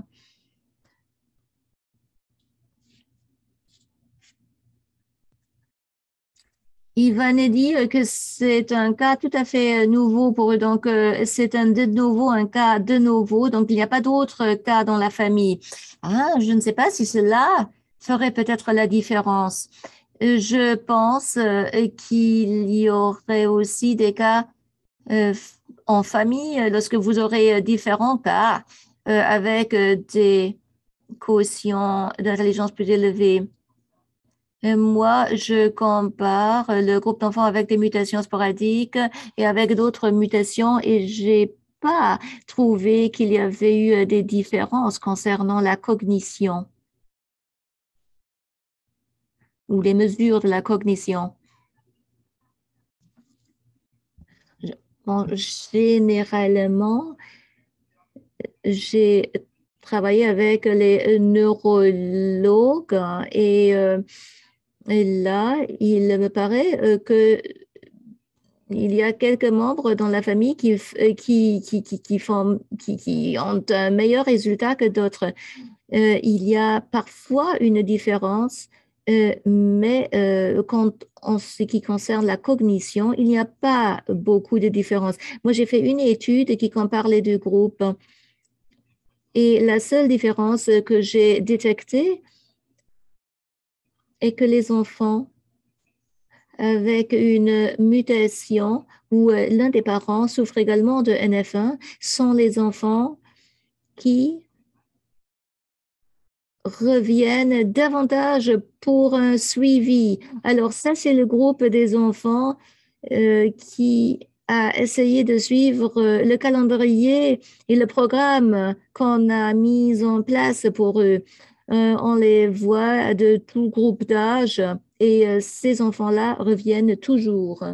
S1: Ivan a dit euh, que c'est un cas tout à fait euh, nouveau pour eux. Donc, euh, c'est un de nouveau, un cas de nouveau. Donc, il n'y a pas d'autres cas dans la famille. Ah, je ne sais pas si cela ferait peut-être la différence. Euh, Je pense euh, qu'il y aurait aussi des cas euh, en famille, euh, lorsque vous aurez euh, différents cas euh, avec euh, des quotients d'intelligence plus élevés. Et moi, je compare euh, le groupe d'enfants avec des mutations sporadiques et avec d'autres mutations et j'ai pas trouvé qu'il y avait eu euh, des différences concernant la cognition ou les mesures de la cognition. Bon, généralement, j'ai travaillé avec les neurologues et, euh, et là, il me paraît euh, que il y a quelques membres dans la famille qui, euh, qui, qui, qui, qui font, qui, qui ont un meilleur résultat que d'autres. Euh, il y a parfois une différence, euh, mais euh, quand, en ce qui concerne la cognition, il n'y a pas beaucoup de différence. Moi, j'ai fait une étude qui compare les deux groupes. Et la seule différence que j'ai détectée est que les enfants avec une mutation où euh, l'un des parents souffre également de N F un sont les enfants qui reviennent davantage pour un suivi. Alors ça, c'est le groupe des enfants euh, qui a essayé de suivre euh, le calendrier et le programme qu'on a mis en place pour eux. Euh, on les voit de tout groupe d'âge et euh, ces enfants-là reviennent toujours.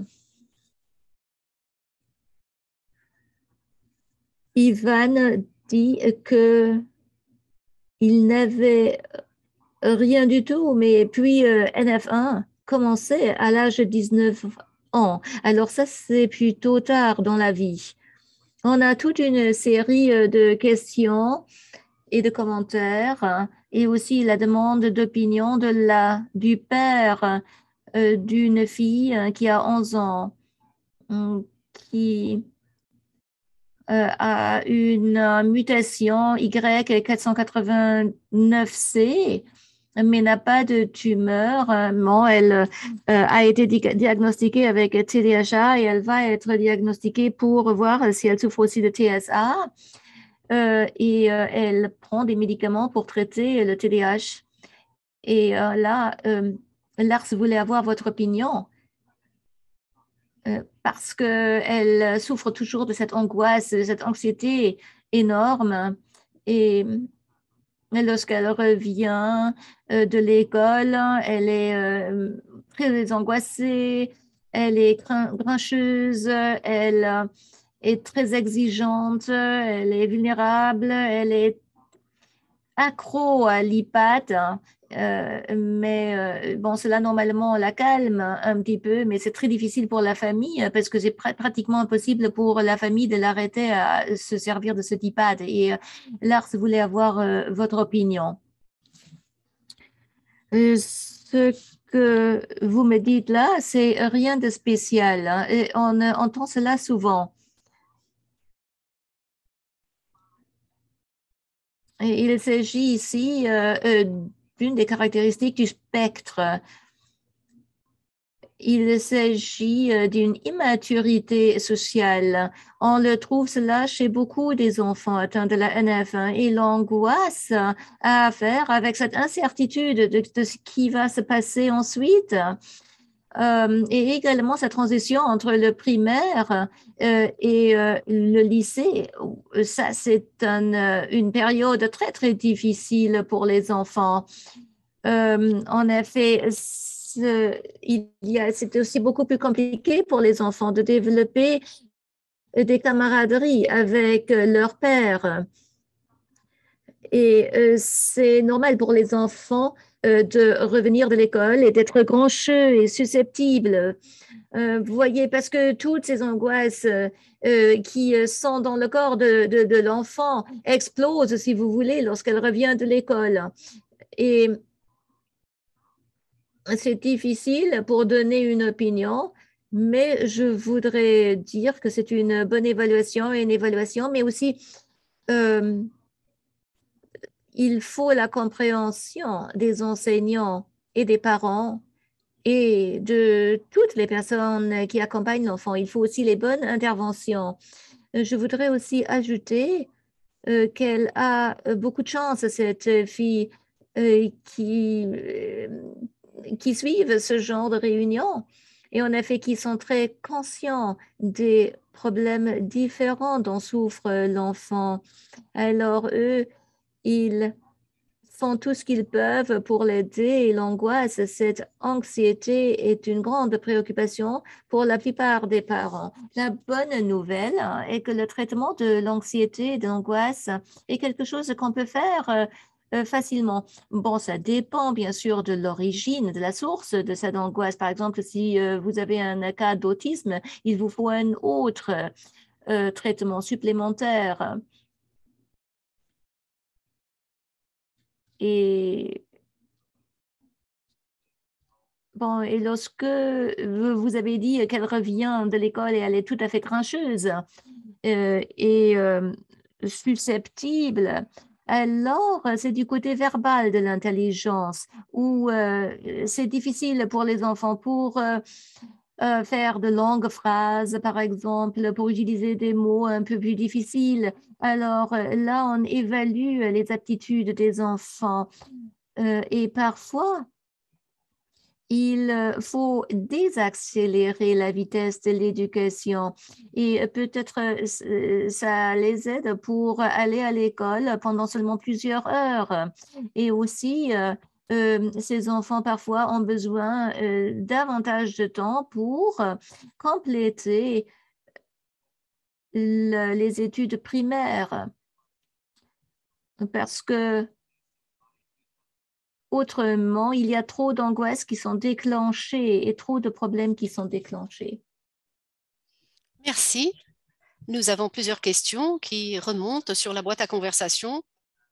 S1: Ivan dit que il n'avait rien du tout, mais puis euh, N F un commençait à l'âge de dix-neuf ans. Alors ça, c'est plutôt tard dans la vie. On a toute une série euh, de questions et de commentaires hein, et aussi la demande d'opinion de la, du père euh, d'une fille hein, qui a onze ans, hum, qui euh, a une euh, mutation Y quatre cent quatre-vingt-neuf C mais n'a pas de tumeur. Bon, elle euh, a été di diagnostiquée avec T D A H et elle va être diagnostiquée pour voir si elle souffre aussi de T S A. Euh, et euh, elle prend des médicaments pour traiter le T D A H. Et euh, là, euh, Lars voulait avoir votre opinion euh, parce qu'elle souffre toujours de cette angoisse, de cette anxiété énorme. Et lorsqu'elle revient euh, de l'école, elle est euh, très angoissée, elle est grincheuse, elle euh, est très exigeante, elle est vulnérable, elle est accro à l'IPAD, hein, euh, mais euh, bon, cela normalement la calme un petit peu, mais c'est très difficile pour la famille parce que c'est pr pratiquement impossible pour la famille de l'arrêter à se servir de cet iPad. Et euh, Lars voulait avoir euh, votre opinion. Euh, ce que vous me dites là, c'est rien de spécial, hein, et on euh, entend cela souvent. Et il s'agit ici euh, euh, d'une des caractéristiques du spectre. Il s'agit euh, d'une immaturité sociale. On le trouve cela chez beaucoup des enfants atteints de la N F un et l'angoisse a à faire avec cette incertitude de, de ce qui va se passer ensuite. Euh, et également sa transition entre le primaire euh, et euh, le lycée. Ça, c'est un, euh, une période très, très difficile pour les enfants. Euh, en effet, il y a, c'est aussi beaucoup plus compliqué pour les enfants de développer des camaraderies avec leur père. Et euh, c'est normal pour les enfants euh, de revenir de l'école et d'être grincheux et susceptibles. Euh, vous voyez, parce que toutes ces angoisses euh, qui sont dans le corps de, de, de l'enfant explosent, si vous voulez, lorsqu'elle revient de l'école. Et c'est difficile pour donner une opinion, mais je voudrais dire que c'est une bonne évaluation et une évaluation, mais aussi euh, il faut la compréhension des enseignants et des parents et de toutes les personnes qui accompagnent l'enfant. Il faut aussi les bonnes interventions. Je voudrais aussi ajouter euh, qu'elle a beaucoup de chance, cette fille euh, qui, euh, qui suivent ce genre de réunion et en effet qui sont très conscients des problèmes différents dont souffre l'enfant. Alors, eux, ils font tout ce qu'ils peuvent pour l'aider et l'angoisse, cette anxiété est une grande préoccupation pour la plupart des parents. La bonne nouvelle est que le traitement de l'anxiété et de l'angoisse est quelque chose qu'on peut faire euh, facilement. Bon, ça dépend bien sûr de l'origine, de la source de cette angoisse. Par exemple, si euh, vous avez un cas d'autisme, il vous faut un autre euh, traitement supplémentaire. Et bon, et lorsque vous avez dit qu'elle revient de l'école et elle est tout à fait grincheuse euh, et euh, susceptible, alors c'est du côté verbal de l'intelligence où euh, c'est difficile pour les enfants pour euh, euh, faire de longues phrases, par exemple, pour utiliser des mots un peu plus difficiles. Alors euh, là, on évalue les aptitudes des enfants euh, et parfois, il euh, faut désaccélérer la vitesse de l'éducation et peut-être euh, ça les aide pour aller à l'école pendant seulement plusieurs heures. Et aussi, euh, euh, ces enfants parfois ont besoin euh, davantage de temps pour euh, compléter le- les études primaires parce que autrement, il y a trop d'angoisses qui sont déclenchées et trop de problèmes qui sont déclenchés.
S2: Merci. Nous avons plusieurs questions qui remontent sur la boîte à conversation.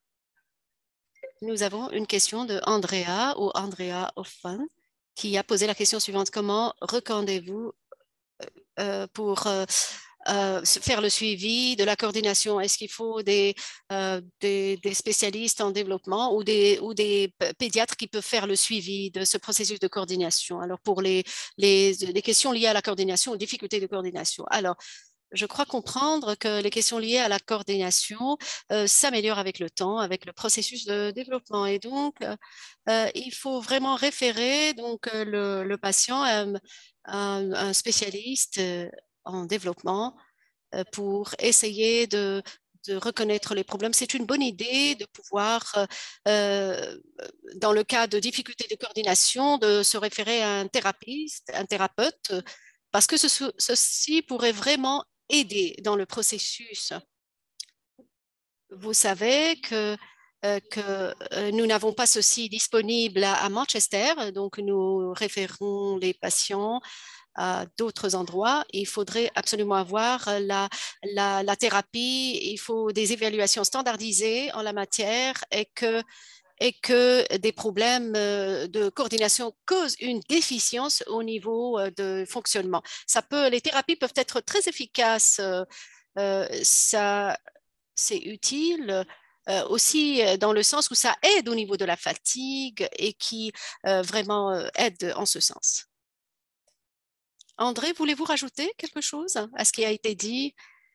S2: Nous avons une question de Andrea ou Andrea Hoffman qui a posé la question suivante. Comment recommandez-vous euh, pour euh, euh, faire le suivi de la coordination? Est-ce qu'il faut des, euh, des, des spécialistes en développement ou des, ou des pédiatres qui peuvent faire le suivi de ce processus de coordination? Alors, pour les, les, les questions liées à la coordination, aux difficultés de coordination. Alors, je crois comprendre que les questions liées à la coordination euh, s'améliorent avec le temps, avec le processus de développement. Et donc, euh, il faut vraiment référer donc, euh, le, le patient à un, un- un spécialiste euh, en développement euh, pour essayer de, de reconnaître les problèmes. C'est une bonne idée de pouvoir, euh, euh, dans le cas de difficultés de coordination, de se référer à un thérapeute, un thérapeute, parce que ce, ceci pourrait vraiment aider dans le processus. Vous savez que, euh, que euh, nous n'avons pas ceci disponible à, à Manchester, donc nous référons les patients à d'autres endroits. Il faudrait absolument avoir la, la, la thérapie, il faut des évaluations standardisées en la matière et que et que des problèmes euh, de coordination causent une déficience au niveau euh, de fonctionnement. Ça peut, les thérapies peuvent être très efficaces. euh, euh, ça, c'est utile euh, aussi euh, dans le sens où ça aide au niveau de la fatigue et qui euh, vraiment euh, aide en ce sens. André, voulez-vous rajouter quelque chose à ce qui a été dit?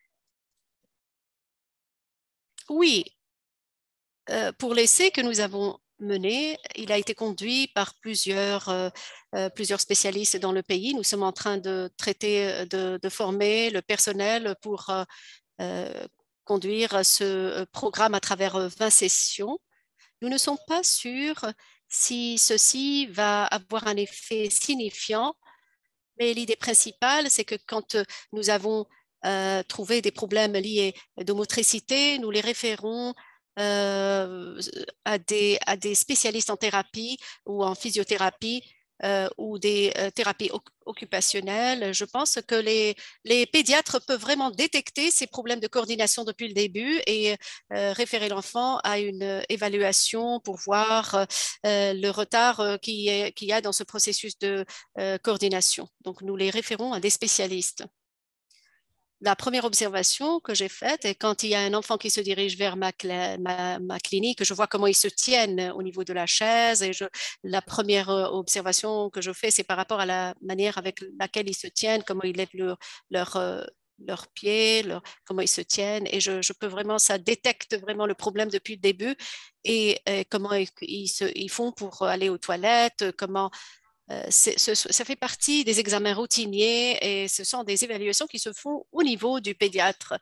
S2: Oui, euh, pour l'essai que nous avons mené, il a été conduit par plusieurs, euh, euh, plusieurs spécialistes dans le pays. Nous sommes en train de traiter, euh, de, de former le personnel pour euh, euh, conduire ce programme à travers vingt sessions. Nous ne sommes pas sûrs si ceci va avoir un effet signifiant, mais l'idée principale, c'est que quand nous avons euh, trouvé des problèmes liés de motricité, nous les référons euh, à, des, à des spécialistes en thérapie ou en physiothérapie euh, ou des euh, thérapies occupationnelles. Je pense que les, les pédiatres peuvent vraiment détecter ces problèmes de coordination depuis le début et euh, référer l'enfant à une évaluation pour voir euh, le retard euh, qu'il y, y a dans ce processus de euh, coordination. Donc, nous les référons à des spécialistes. La première observation que j'ai faite est quand il y a un enfant qui se dirige vers ma, ma, ma clinique, je vois comment ils se tiennent au niveau de la chaise et je, la première observation que je fais, c'est par rapport à la manière avec laquelle ils se tiennent, comment ils lèvent leur, leur, euh, leurs pieds, leur, comment ils se tiennent et je, je, peux vraiment, ça détecte vraiment le problème depuis le début et, et comment ils, ils, se, ils font pour aller aux toilettes, comment euh, ce, ça fait partie des examens routiniers et ce sont des évaluations qui se font au niveau du pédiatre.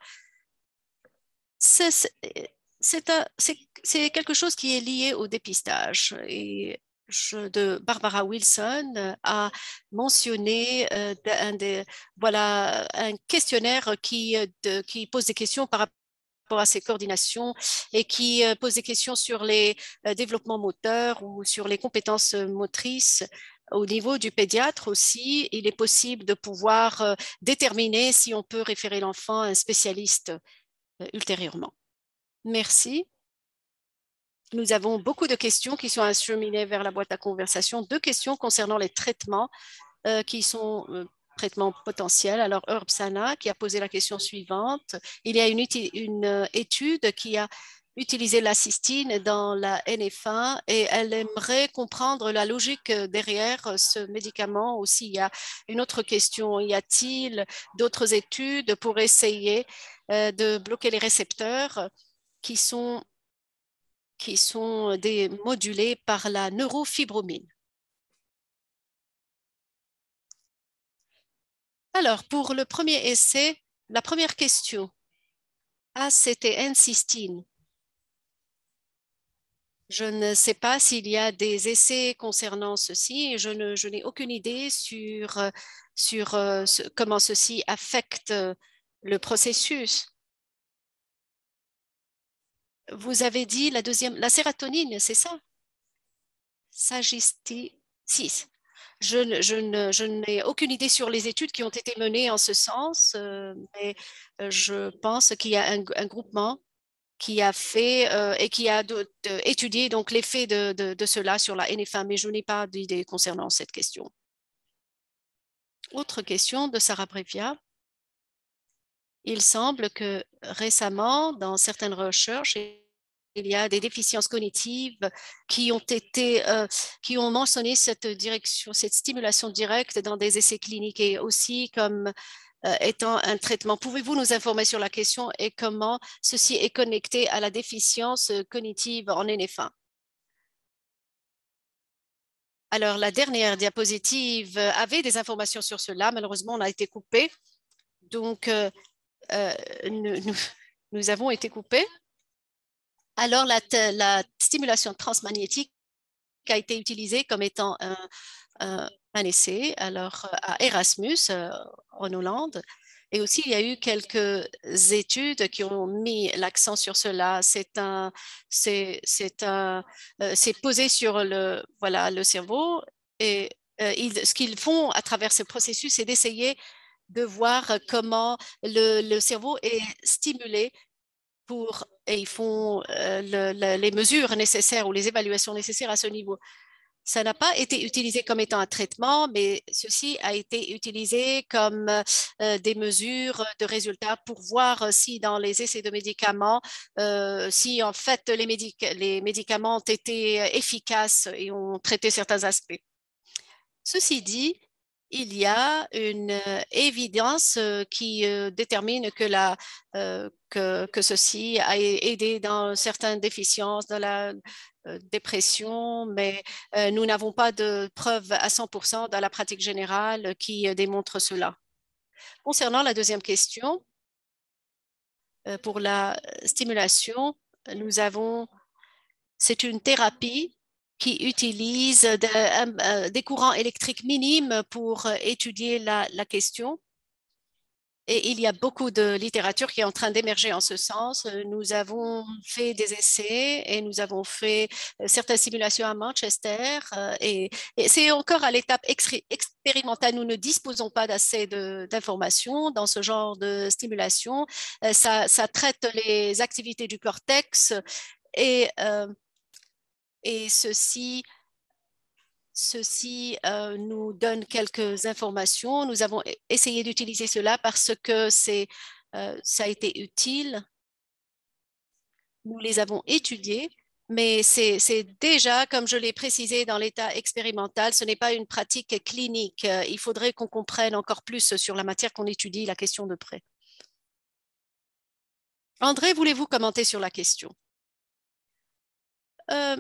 S2: C'est quelque chose qui est lié au dépistage. Et je, de Barbara Wilson a mentionné euh, un, des, voilà, un questionnaire qui, de, qui pose des questions par rapport à ces coordinations et qui euh, pose des questions sur les euh, développements moteurs ou sur les compétences motrices. Au niveau du pédiatre aussi, il est possible de pouvoir euh, déterminer si on peut référer l'enfant à un spécialiste euh, ultérieurement. Merci. Nous avons beaucoup de questions qui sont acheminées vers la boîte à conversation. Deux questions concernant les traitements euh, qui sont euh, traitements potentiels. Alors, Herb Sana qui a posé la question suivante. Il y a une, une euh, étude qui a utilisé la cystine dans la N F un et elle aimerait comprendre la logique derrière ce médicament. Aussi, il y a une autre question. Y a-t-il d'autres études pour essayer euh, de bloquer les récepteurs qui sont, qui sont des, modulés par la neurofibromine? Alors, pour le premier essai, la première question. Ah, c'était N cystine. Je ne sais pas s'il y a des essais concernant ceci et je ne, je n'ai aucune idée sur, sur euh, ce, comment ceci affecte le processus. Vous avez dit la deuxième, la sérotonine, c'est ça? Sagisti six. Je, ne- je, ne- je n'ai aucune idée sur les études qui ont été menées en ce sens, euh, mais euh, je pense qu'il y a un, un groupement qui a fait euh, et qui a de- de- étudié donc l'effet de, de- de cela sur la N F un, mais je n'ai pas d'idée concernant cette question. Autre question de Sarah Brevia. Il semble que récemment, dans certaines recherches, il y a des déficiences cognitives qui ont été, euh, qui ont mentionné cette direction, cette stimulation directe dans des essais cliniques et aussi comme euh, étant un traitement. Pouvez-vous nous informer sur la question et comment ceci est connecté à la déficience cognitive en N F un? Alors, la dernière diapositive avait des informations sur cela. Malheureusement, on a été coupé. Donc, euh, euh, nous, nous, nous avons été coupés. Alors, la, la stimulation transmagnétique a été utilisée comme étant un, un, un essai alors, à Erasmus, euh, en Hollande. Et aussi, il y a eu quelques études qui ont mis l'accent sur cela. C'est un, c'est, c'est un, euh, c'est posé sur le, voilà, le cerveau. Et euh, ils, ce qu'ils font à travers ce processus, c'est d'essayer de voir comment le, le cerveau est stimulé pour, et ils font euh, le, le, les mesures nécessaires ou les évaluations nécessaires à ce niveau. Ça n'a pas été utilisé comme étant un traitement, mais ceci a été utilisé comme euh, des mesures de résultats pour voir si dans les essais de médicaments, euh, si en fait les, médic les médicaments ont été efficaces et ont traité certains aspects. Ceci dit, il y a une euh, évidence euh, qui euh, détermine que, la, euh, que, que ceci a aidé dans certaines déficiences, dans la euh, dépression, mais euh, nous n'avons pas de preuves à cent pour cent dans la pratique générale qui euh, démontrent cela. Concernant la deuxième question, euh, pour la stimulation, nous avons, c'est une thérapie qui utilise de, euh, des courants électriques minimes pour euh, étudier la, la question. Et il y a beaucoup de littérature qui est en train d'émerger en ce sens. Nous avons fait des essais et nous avons fait euh, certaines simulations à Manchester euh, et, et c'est encore à l'étape expérimentale. Nous ne disposons pas d'assez d'informations dans ce genre de stimulation. Euh, ça, ça traite les activités du cortex et, euh, et ceci Ceci euh, nous donne quelques informations. Nous avons essayé d'utiliser cela parce que c'est, euh, ça a été utile. Nous les avons étudiés, mais c'est déjà, comme je l'ai précisé dans l'état expérimental, ce n'est pas une pratique clinique. Euh, il faudrait qu'on comprenne encore plus sur la matière qu'on étudie, la question de près. André, voulez-vous commenter sur la question? Euh,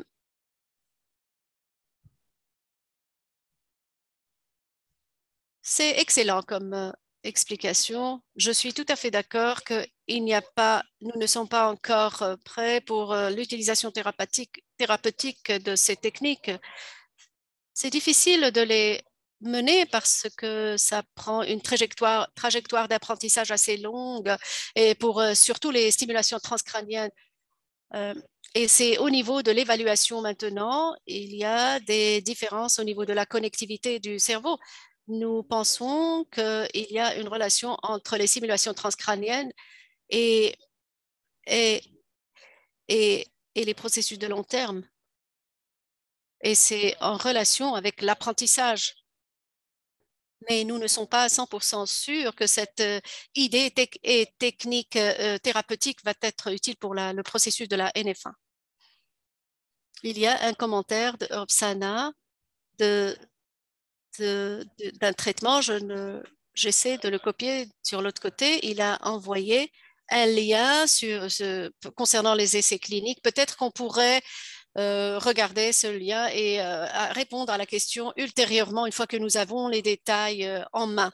S2: C'est excellent comme euh, explication. Je suis tout à fait d'accord qu'il n'y a pas, nous ne sommes pas encore euh, prêts pour euh, l'utilisation thérapeutique, thérapeutique de ces techniques. C'est difficile de les mener parce que ça prend une trajectoire, trajectoire d'apprentissage assez longue et pour euh, surtout les stimulations transcrâniennes. Euh, et c'est au niveau de l'évaluation maintenant, il y a des différences au niveau de la connectivité du cerveau. Nous pensons qu'il y a une relation entre les simulations transcrâniennes et, et, et, et les processus de long terme. Et c'est en relation avec l'apprentissage. Mais nous ne sommes pas à cent pour cent sûrs que cette euh, idée et technique euh, thérapeutique va être utile pour la, le processus de la N F un. Il y a un commentaire de Opsana de, de, de, d'un traitement. Je ne, j'essaie de le copier sur l'autre côté. Il a envoyé un lien sur ce, concernant les essais cliniques. Peut-être qu'on pourrait euh, regarder ce lien et euh, à répondre à la question ultérieurement une fois que nous avons les détails euh, en main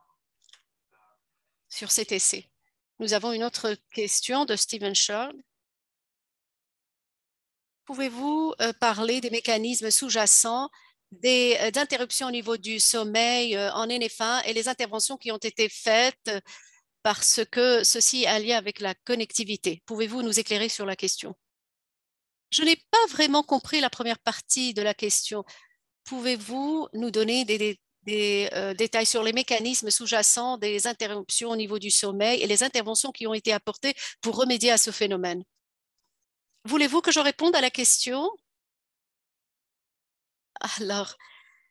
S2: sur cet essai. Nous avons une autre question de Stephen Shard. Pouvez-vous euh, parler des mécanismes sous-jacents des euh, d'interruption au niveau du sommeil euh, en N F un et les interventions qui ont été faites euh, parce que ceci a un lien avec la connectivité? Pouvez-vous nous éclairer sur la question? Je n'ai pas vraiment compris la première partie de la question. Pouvez-vous nous donner des, des, des euh, détails sur les mécanismes sous-jacents des interruptions au niveau du sommeil et les interventions qui ont été apportées pour remédier à ce phénomène? Voulez-vous que je réponde à la question? Alors,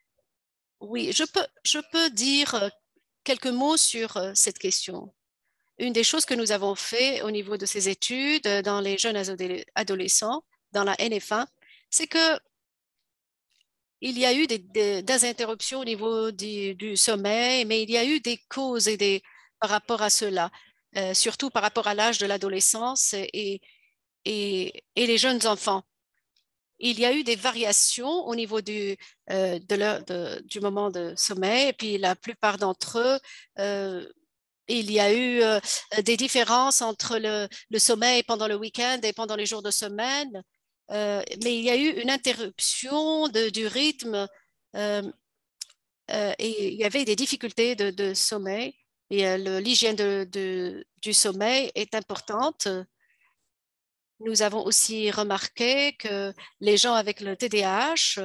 S2: oui, je peux, je peux dire euh, quelques mots sur euh, cette question. une des choses que nous avons fait au niveau de ces études dans les jeunes adolescents, dans la N F un, c'est que il y a eu des, des, des interruptions au niveau du, du, sommeil, mais il y a eu des causes et des, par rapport à cela, euh, surtout par rapport à l'âge de l'adolescence et, et, et les jeunes enfants. Il y a eu des variations au niveau du, euh, de leur, de, du moment de sommeil, et puis la plupart d'entre eux, euh, il y a eu euh, des différences entre le, le sommeil pendant le week-end et pendant les jours de semaine. Euh, mais il y a eu une interruption de, du rythme euh, euh, et il y avait des difficultés de, de sommeil. Et euh, l'hygiène de, de, du sommeil est importante. Nous avons aussi remarqué que les gens avec le T D A H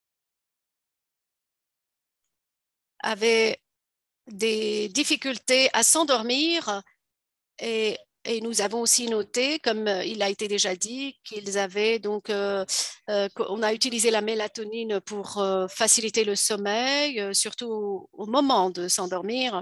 S2: avaient des difficultés à s'endormir et Et nous avons aussi noté, comme il a été déjà dit, qu'ils avaient donc, euh, euh, on a utilisé la mélatonine pour euh, faciliter le sommeil, euh, surtout au, au moment de s'endormir.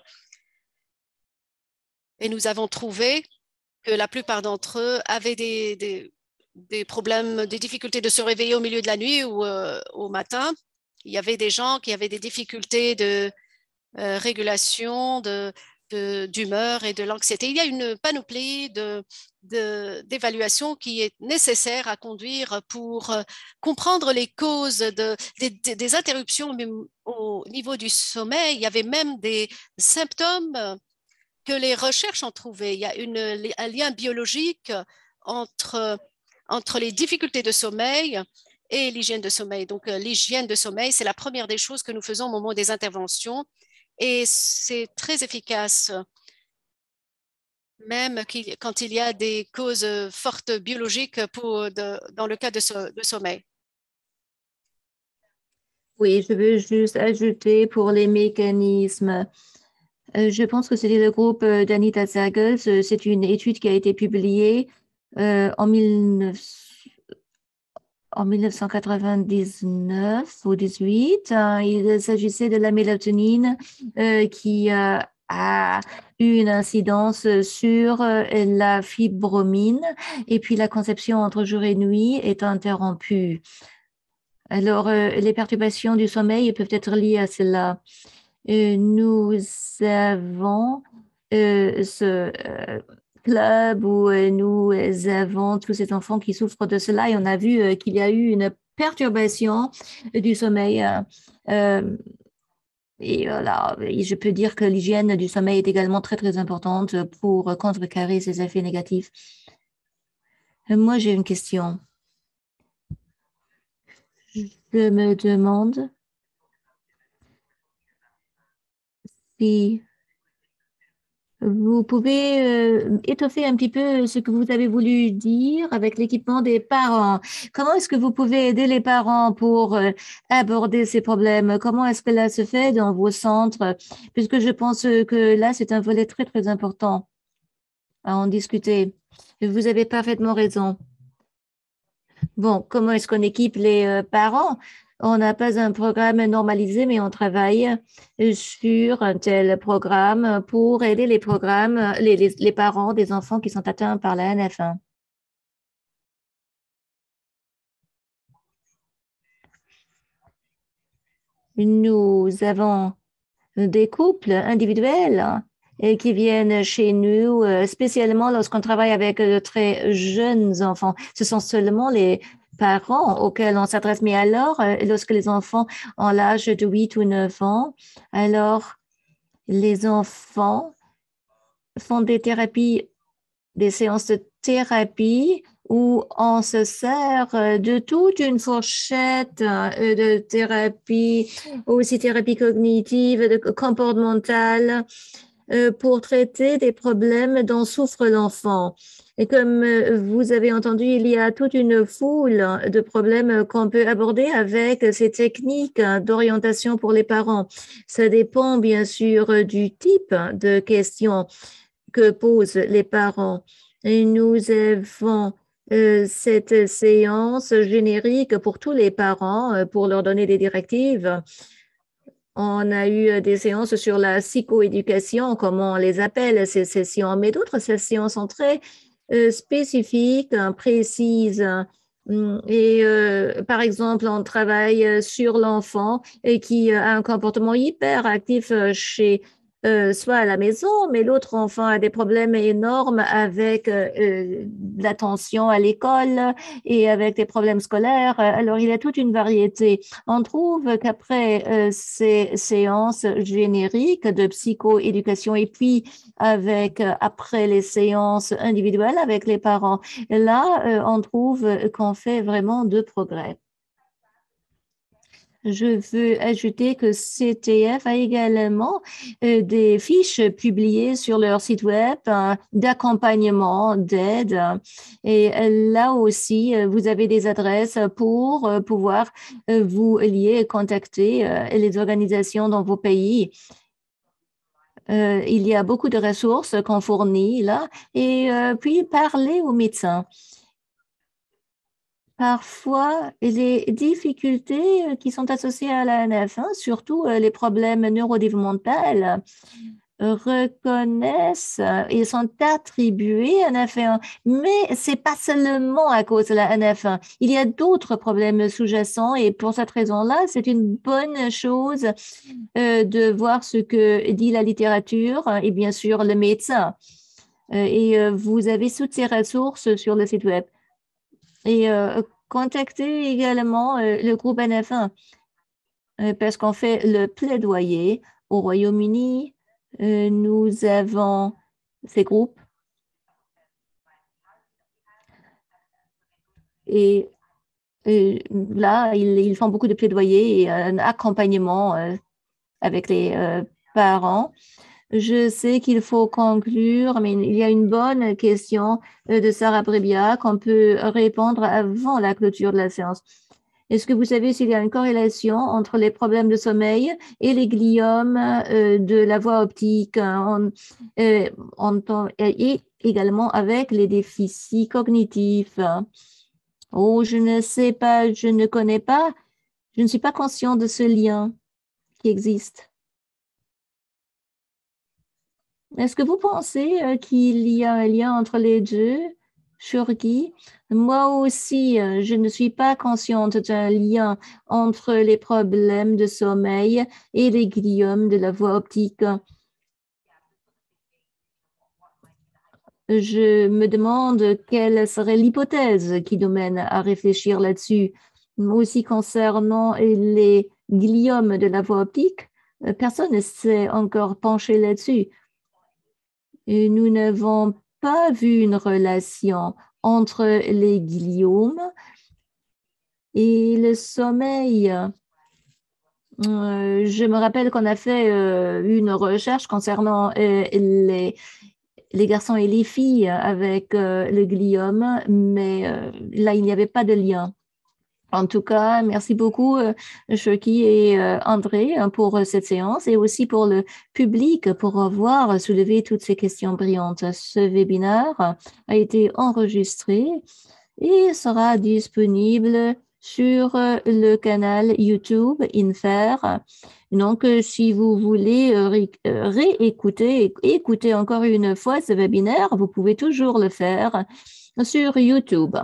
S2: Et nous avons trouvé que la plupart d'entre eux avaient des, des, des, problèmes, des difficultés de se réveiller au milieu de la nuit ou euh, au matin. Il y avait des gens qui avaient des difficultés de euh, régulation, de d'humeur et de l'anxiété. Il y a une panoplie de, de, d'évaluations qui est nécessaire à conduire pour euh, comprendre les causes de, des, des interruptions au niveau du sommeil. Il y avait même des symptômes que les recherches ont trouvés. Il y a une, un lien biologique entre, entre les difficultés de sommeil et l'hygiène de sommeil. Donc, l'hygiène de sommeil, c'est la première des choses que nous faisons au moment des interventions. Et c'est très efficace, même quand il y a des causes fortes biologiques pour de, dans le cas de, so, de sommeil.
S1: Oui, je veux juste ajouter pour les mécanismes. Je pense que c'était le groupe d'Anita Zagels. C'est une étude qui a été publiée euh, en, mille neuf cents, en mille neuf cent quatre-vingt-dix-neuf ou dix-huit. Il s'agissait de la mélatonine euh, qui euh, a eu une incidence sur la fibromine et puis la conception entre jour et nuit est interrompue. Alors, euh, les perturbations du sommeil peuvent être liées à cela. Euh, nous avons euh, ce euh, club où euh, nous avons tous ces enfants qui souffrent de cela et on a vu euh, qu'il y a eu une perturbation du sommeil. Euh, euh, et voilà, et je peux dire que l'hygiène du sommeil est également très, très importante pour contrecarrer ces effets négatifs. Euh, moi, j'ai une question. Je me demande si vous pouvez euh, étoffer un petit peu ce que vous avez voulu dire avec l'équipement des parents. Comment est-ce que vous pouvez aider les parents pour euh, aborder ces problèmes? Comment est-ce que là se fait dans vos centres? Puisque je pense que là, c'est un volet très, très important à en discuter. Vous avez parfaitement raison. Bon, comment est-ce qu'on équipe les euh, parents? On n'a pas un programme normalisé, mais on travaille sur un tel programme pour aider les programmes, les, les, les parents des enfants qui sont atteints par la N F un. Nous avons des couples individuels et qui viennent chez nous spécialement lorsqu'on travaille avec de très jeunes enfants. Ce sont seulement les parents auxquels on s'adresse. Mais alors, lorsque les enfants ont l'âge de huit ou neuf ans, alors les enfants font des thérapies, des séances de thérapie où on se sert de toute une fourchette de thérapie, aussi thérapie cognitive, de comportementale, pour traiter des problèmes dont souffre l'enfant. Et comme vous avez entendu, il y a toute une foule de problèmes qu'on peut aborder avec ces techniques d'orientation pour les parents. Ça dépend bien sûr du type de questions que posent les parents. Et nous avons euh, cette séance générique pour tous les parents euh, pour leur donner des directives On a eu des séances sur la psychoéducation, comme on les appelle, ces sessions, mais d'autres sessions sont très euh, spécifiques, hein, précises. Et euh, par exemple, on travaille sur l'enfant et qui a un comportement hyperactif chez euh, soit à la maison, mais l'autre enfant a des problèmes énormes avec euh, l'attention à l'école et avec des problèmes scolaires. Alors, il y a toute une variété. On trouve qu'après euh, ces séances génériques de psychoéducation et puis avec euh, après les séances individuelles avec les parents, là, euh, on trouve qu'on fait vraiment de progrès. Je veux ajouter que C T F a également euh, des fiches publiées sur leur site web euh, d'accompagnement, d'aide. Et euh, là aussi, euh, vous avez des adresses pour euh, pouvoir euh, vous lier et contacter euh, les organisations dans vos pays. Euh, il y a beaucoup de ressources qu'on fournit là. Et euh, puis, parler aux médecins. Parfois, les difficultés qui sont associées à la N F un, surtout les problèmes neurodéveloppementaux, reconnaissent et sont attribués à N F un. Mais ce n'est pas seulement à cause de la N F un. Il y a d'autres problèmes sous-jacents et pour cette raison-là, c'est une bonne chose euh, de voir ce que dit la littérature et bien sûr le médecin. Euh, et euh, vous avez toutes ces ressources sur le site web. Et euh, contactez également euh, le groupe N F un euh, parce qu'on fait le plaidoyer au Royaume-Uni. Euh, nous avons ces groupes et, et là, ils, ils, font beaucoup de plaidoyer et un accompagnement euh, avec les euh, parents. Je sais qu'il faut conclure, mais il y a une bonne question de Sarah Brebia qu'on peut répondre avant la clôture de la séance. Est-ce que vous savez s'il y a une corrélation entre les problèmes de sommeil et les gliomes euh, de la voie optique en, euh, en, et également avec les déficits cognitifs? Oh, je ne sais pas, je ne connais pas, je ne suis pas conscient de ce lien qui existe. Est-ce que vous pensez euh, qu'il y a un lien entre les deux, Shurgi? Moi aussi, euh, je ne suis pas consciente d'un lien entre les problèmes de sommeil et les gliomes de la voie optique. Je me demande quelle serait l'hypothèse qui nous mène à réfléchir là-dessus. Aussi concernant les gliomes de la voie optique, personne ne s'est encore penché là-dessus. Et nous n'avons pas vu une relation entre les gliomes et le sommeil. Euh, je me rappelle qu'on a fait euh, une recherche concernant euh, les, les garçons et les filles avec euh, le gliome, mais euh, là, il n'y avait pas de lien. En tout cas, merci beaucoup, euh, Shoki et euh, André, pour euh, cette séance et aussi pour le public pour avoir soulevé toutes ces questions brillantes. Ce webinaire a été enregistré et sera disponible sur euh, le canal YouTube INFER. Donc, euh, si vous voulez euh, ré euh, réécouter et écouter encore une fois ce webinaire, vous pouvez toujours le faire sur YouTube.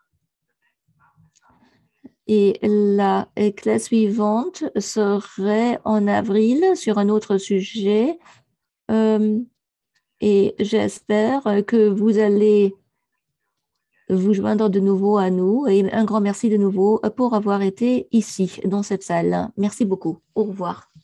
S1: Et la classe suivante serait en avril sur un autre sujet. Euh, et j'espère que vous allez vous joindre de nouveau à nous. Et un grand merci de nouveau pour avoir été ici, dans cette salle. Merci beaucoup. Au revoir.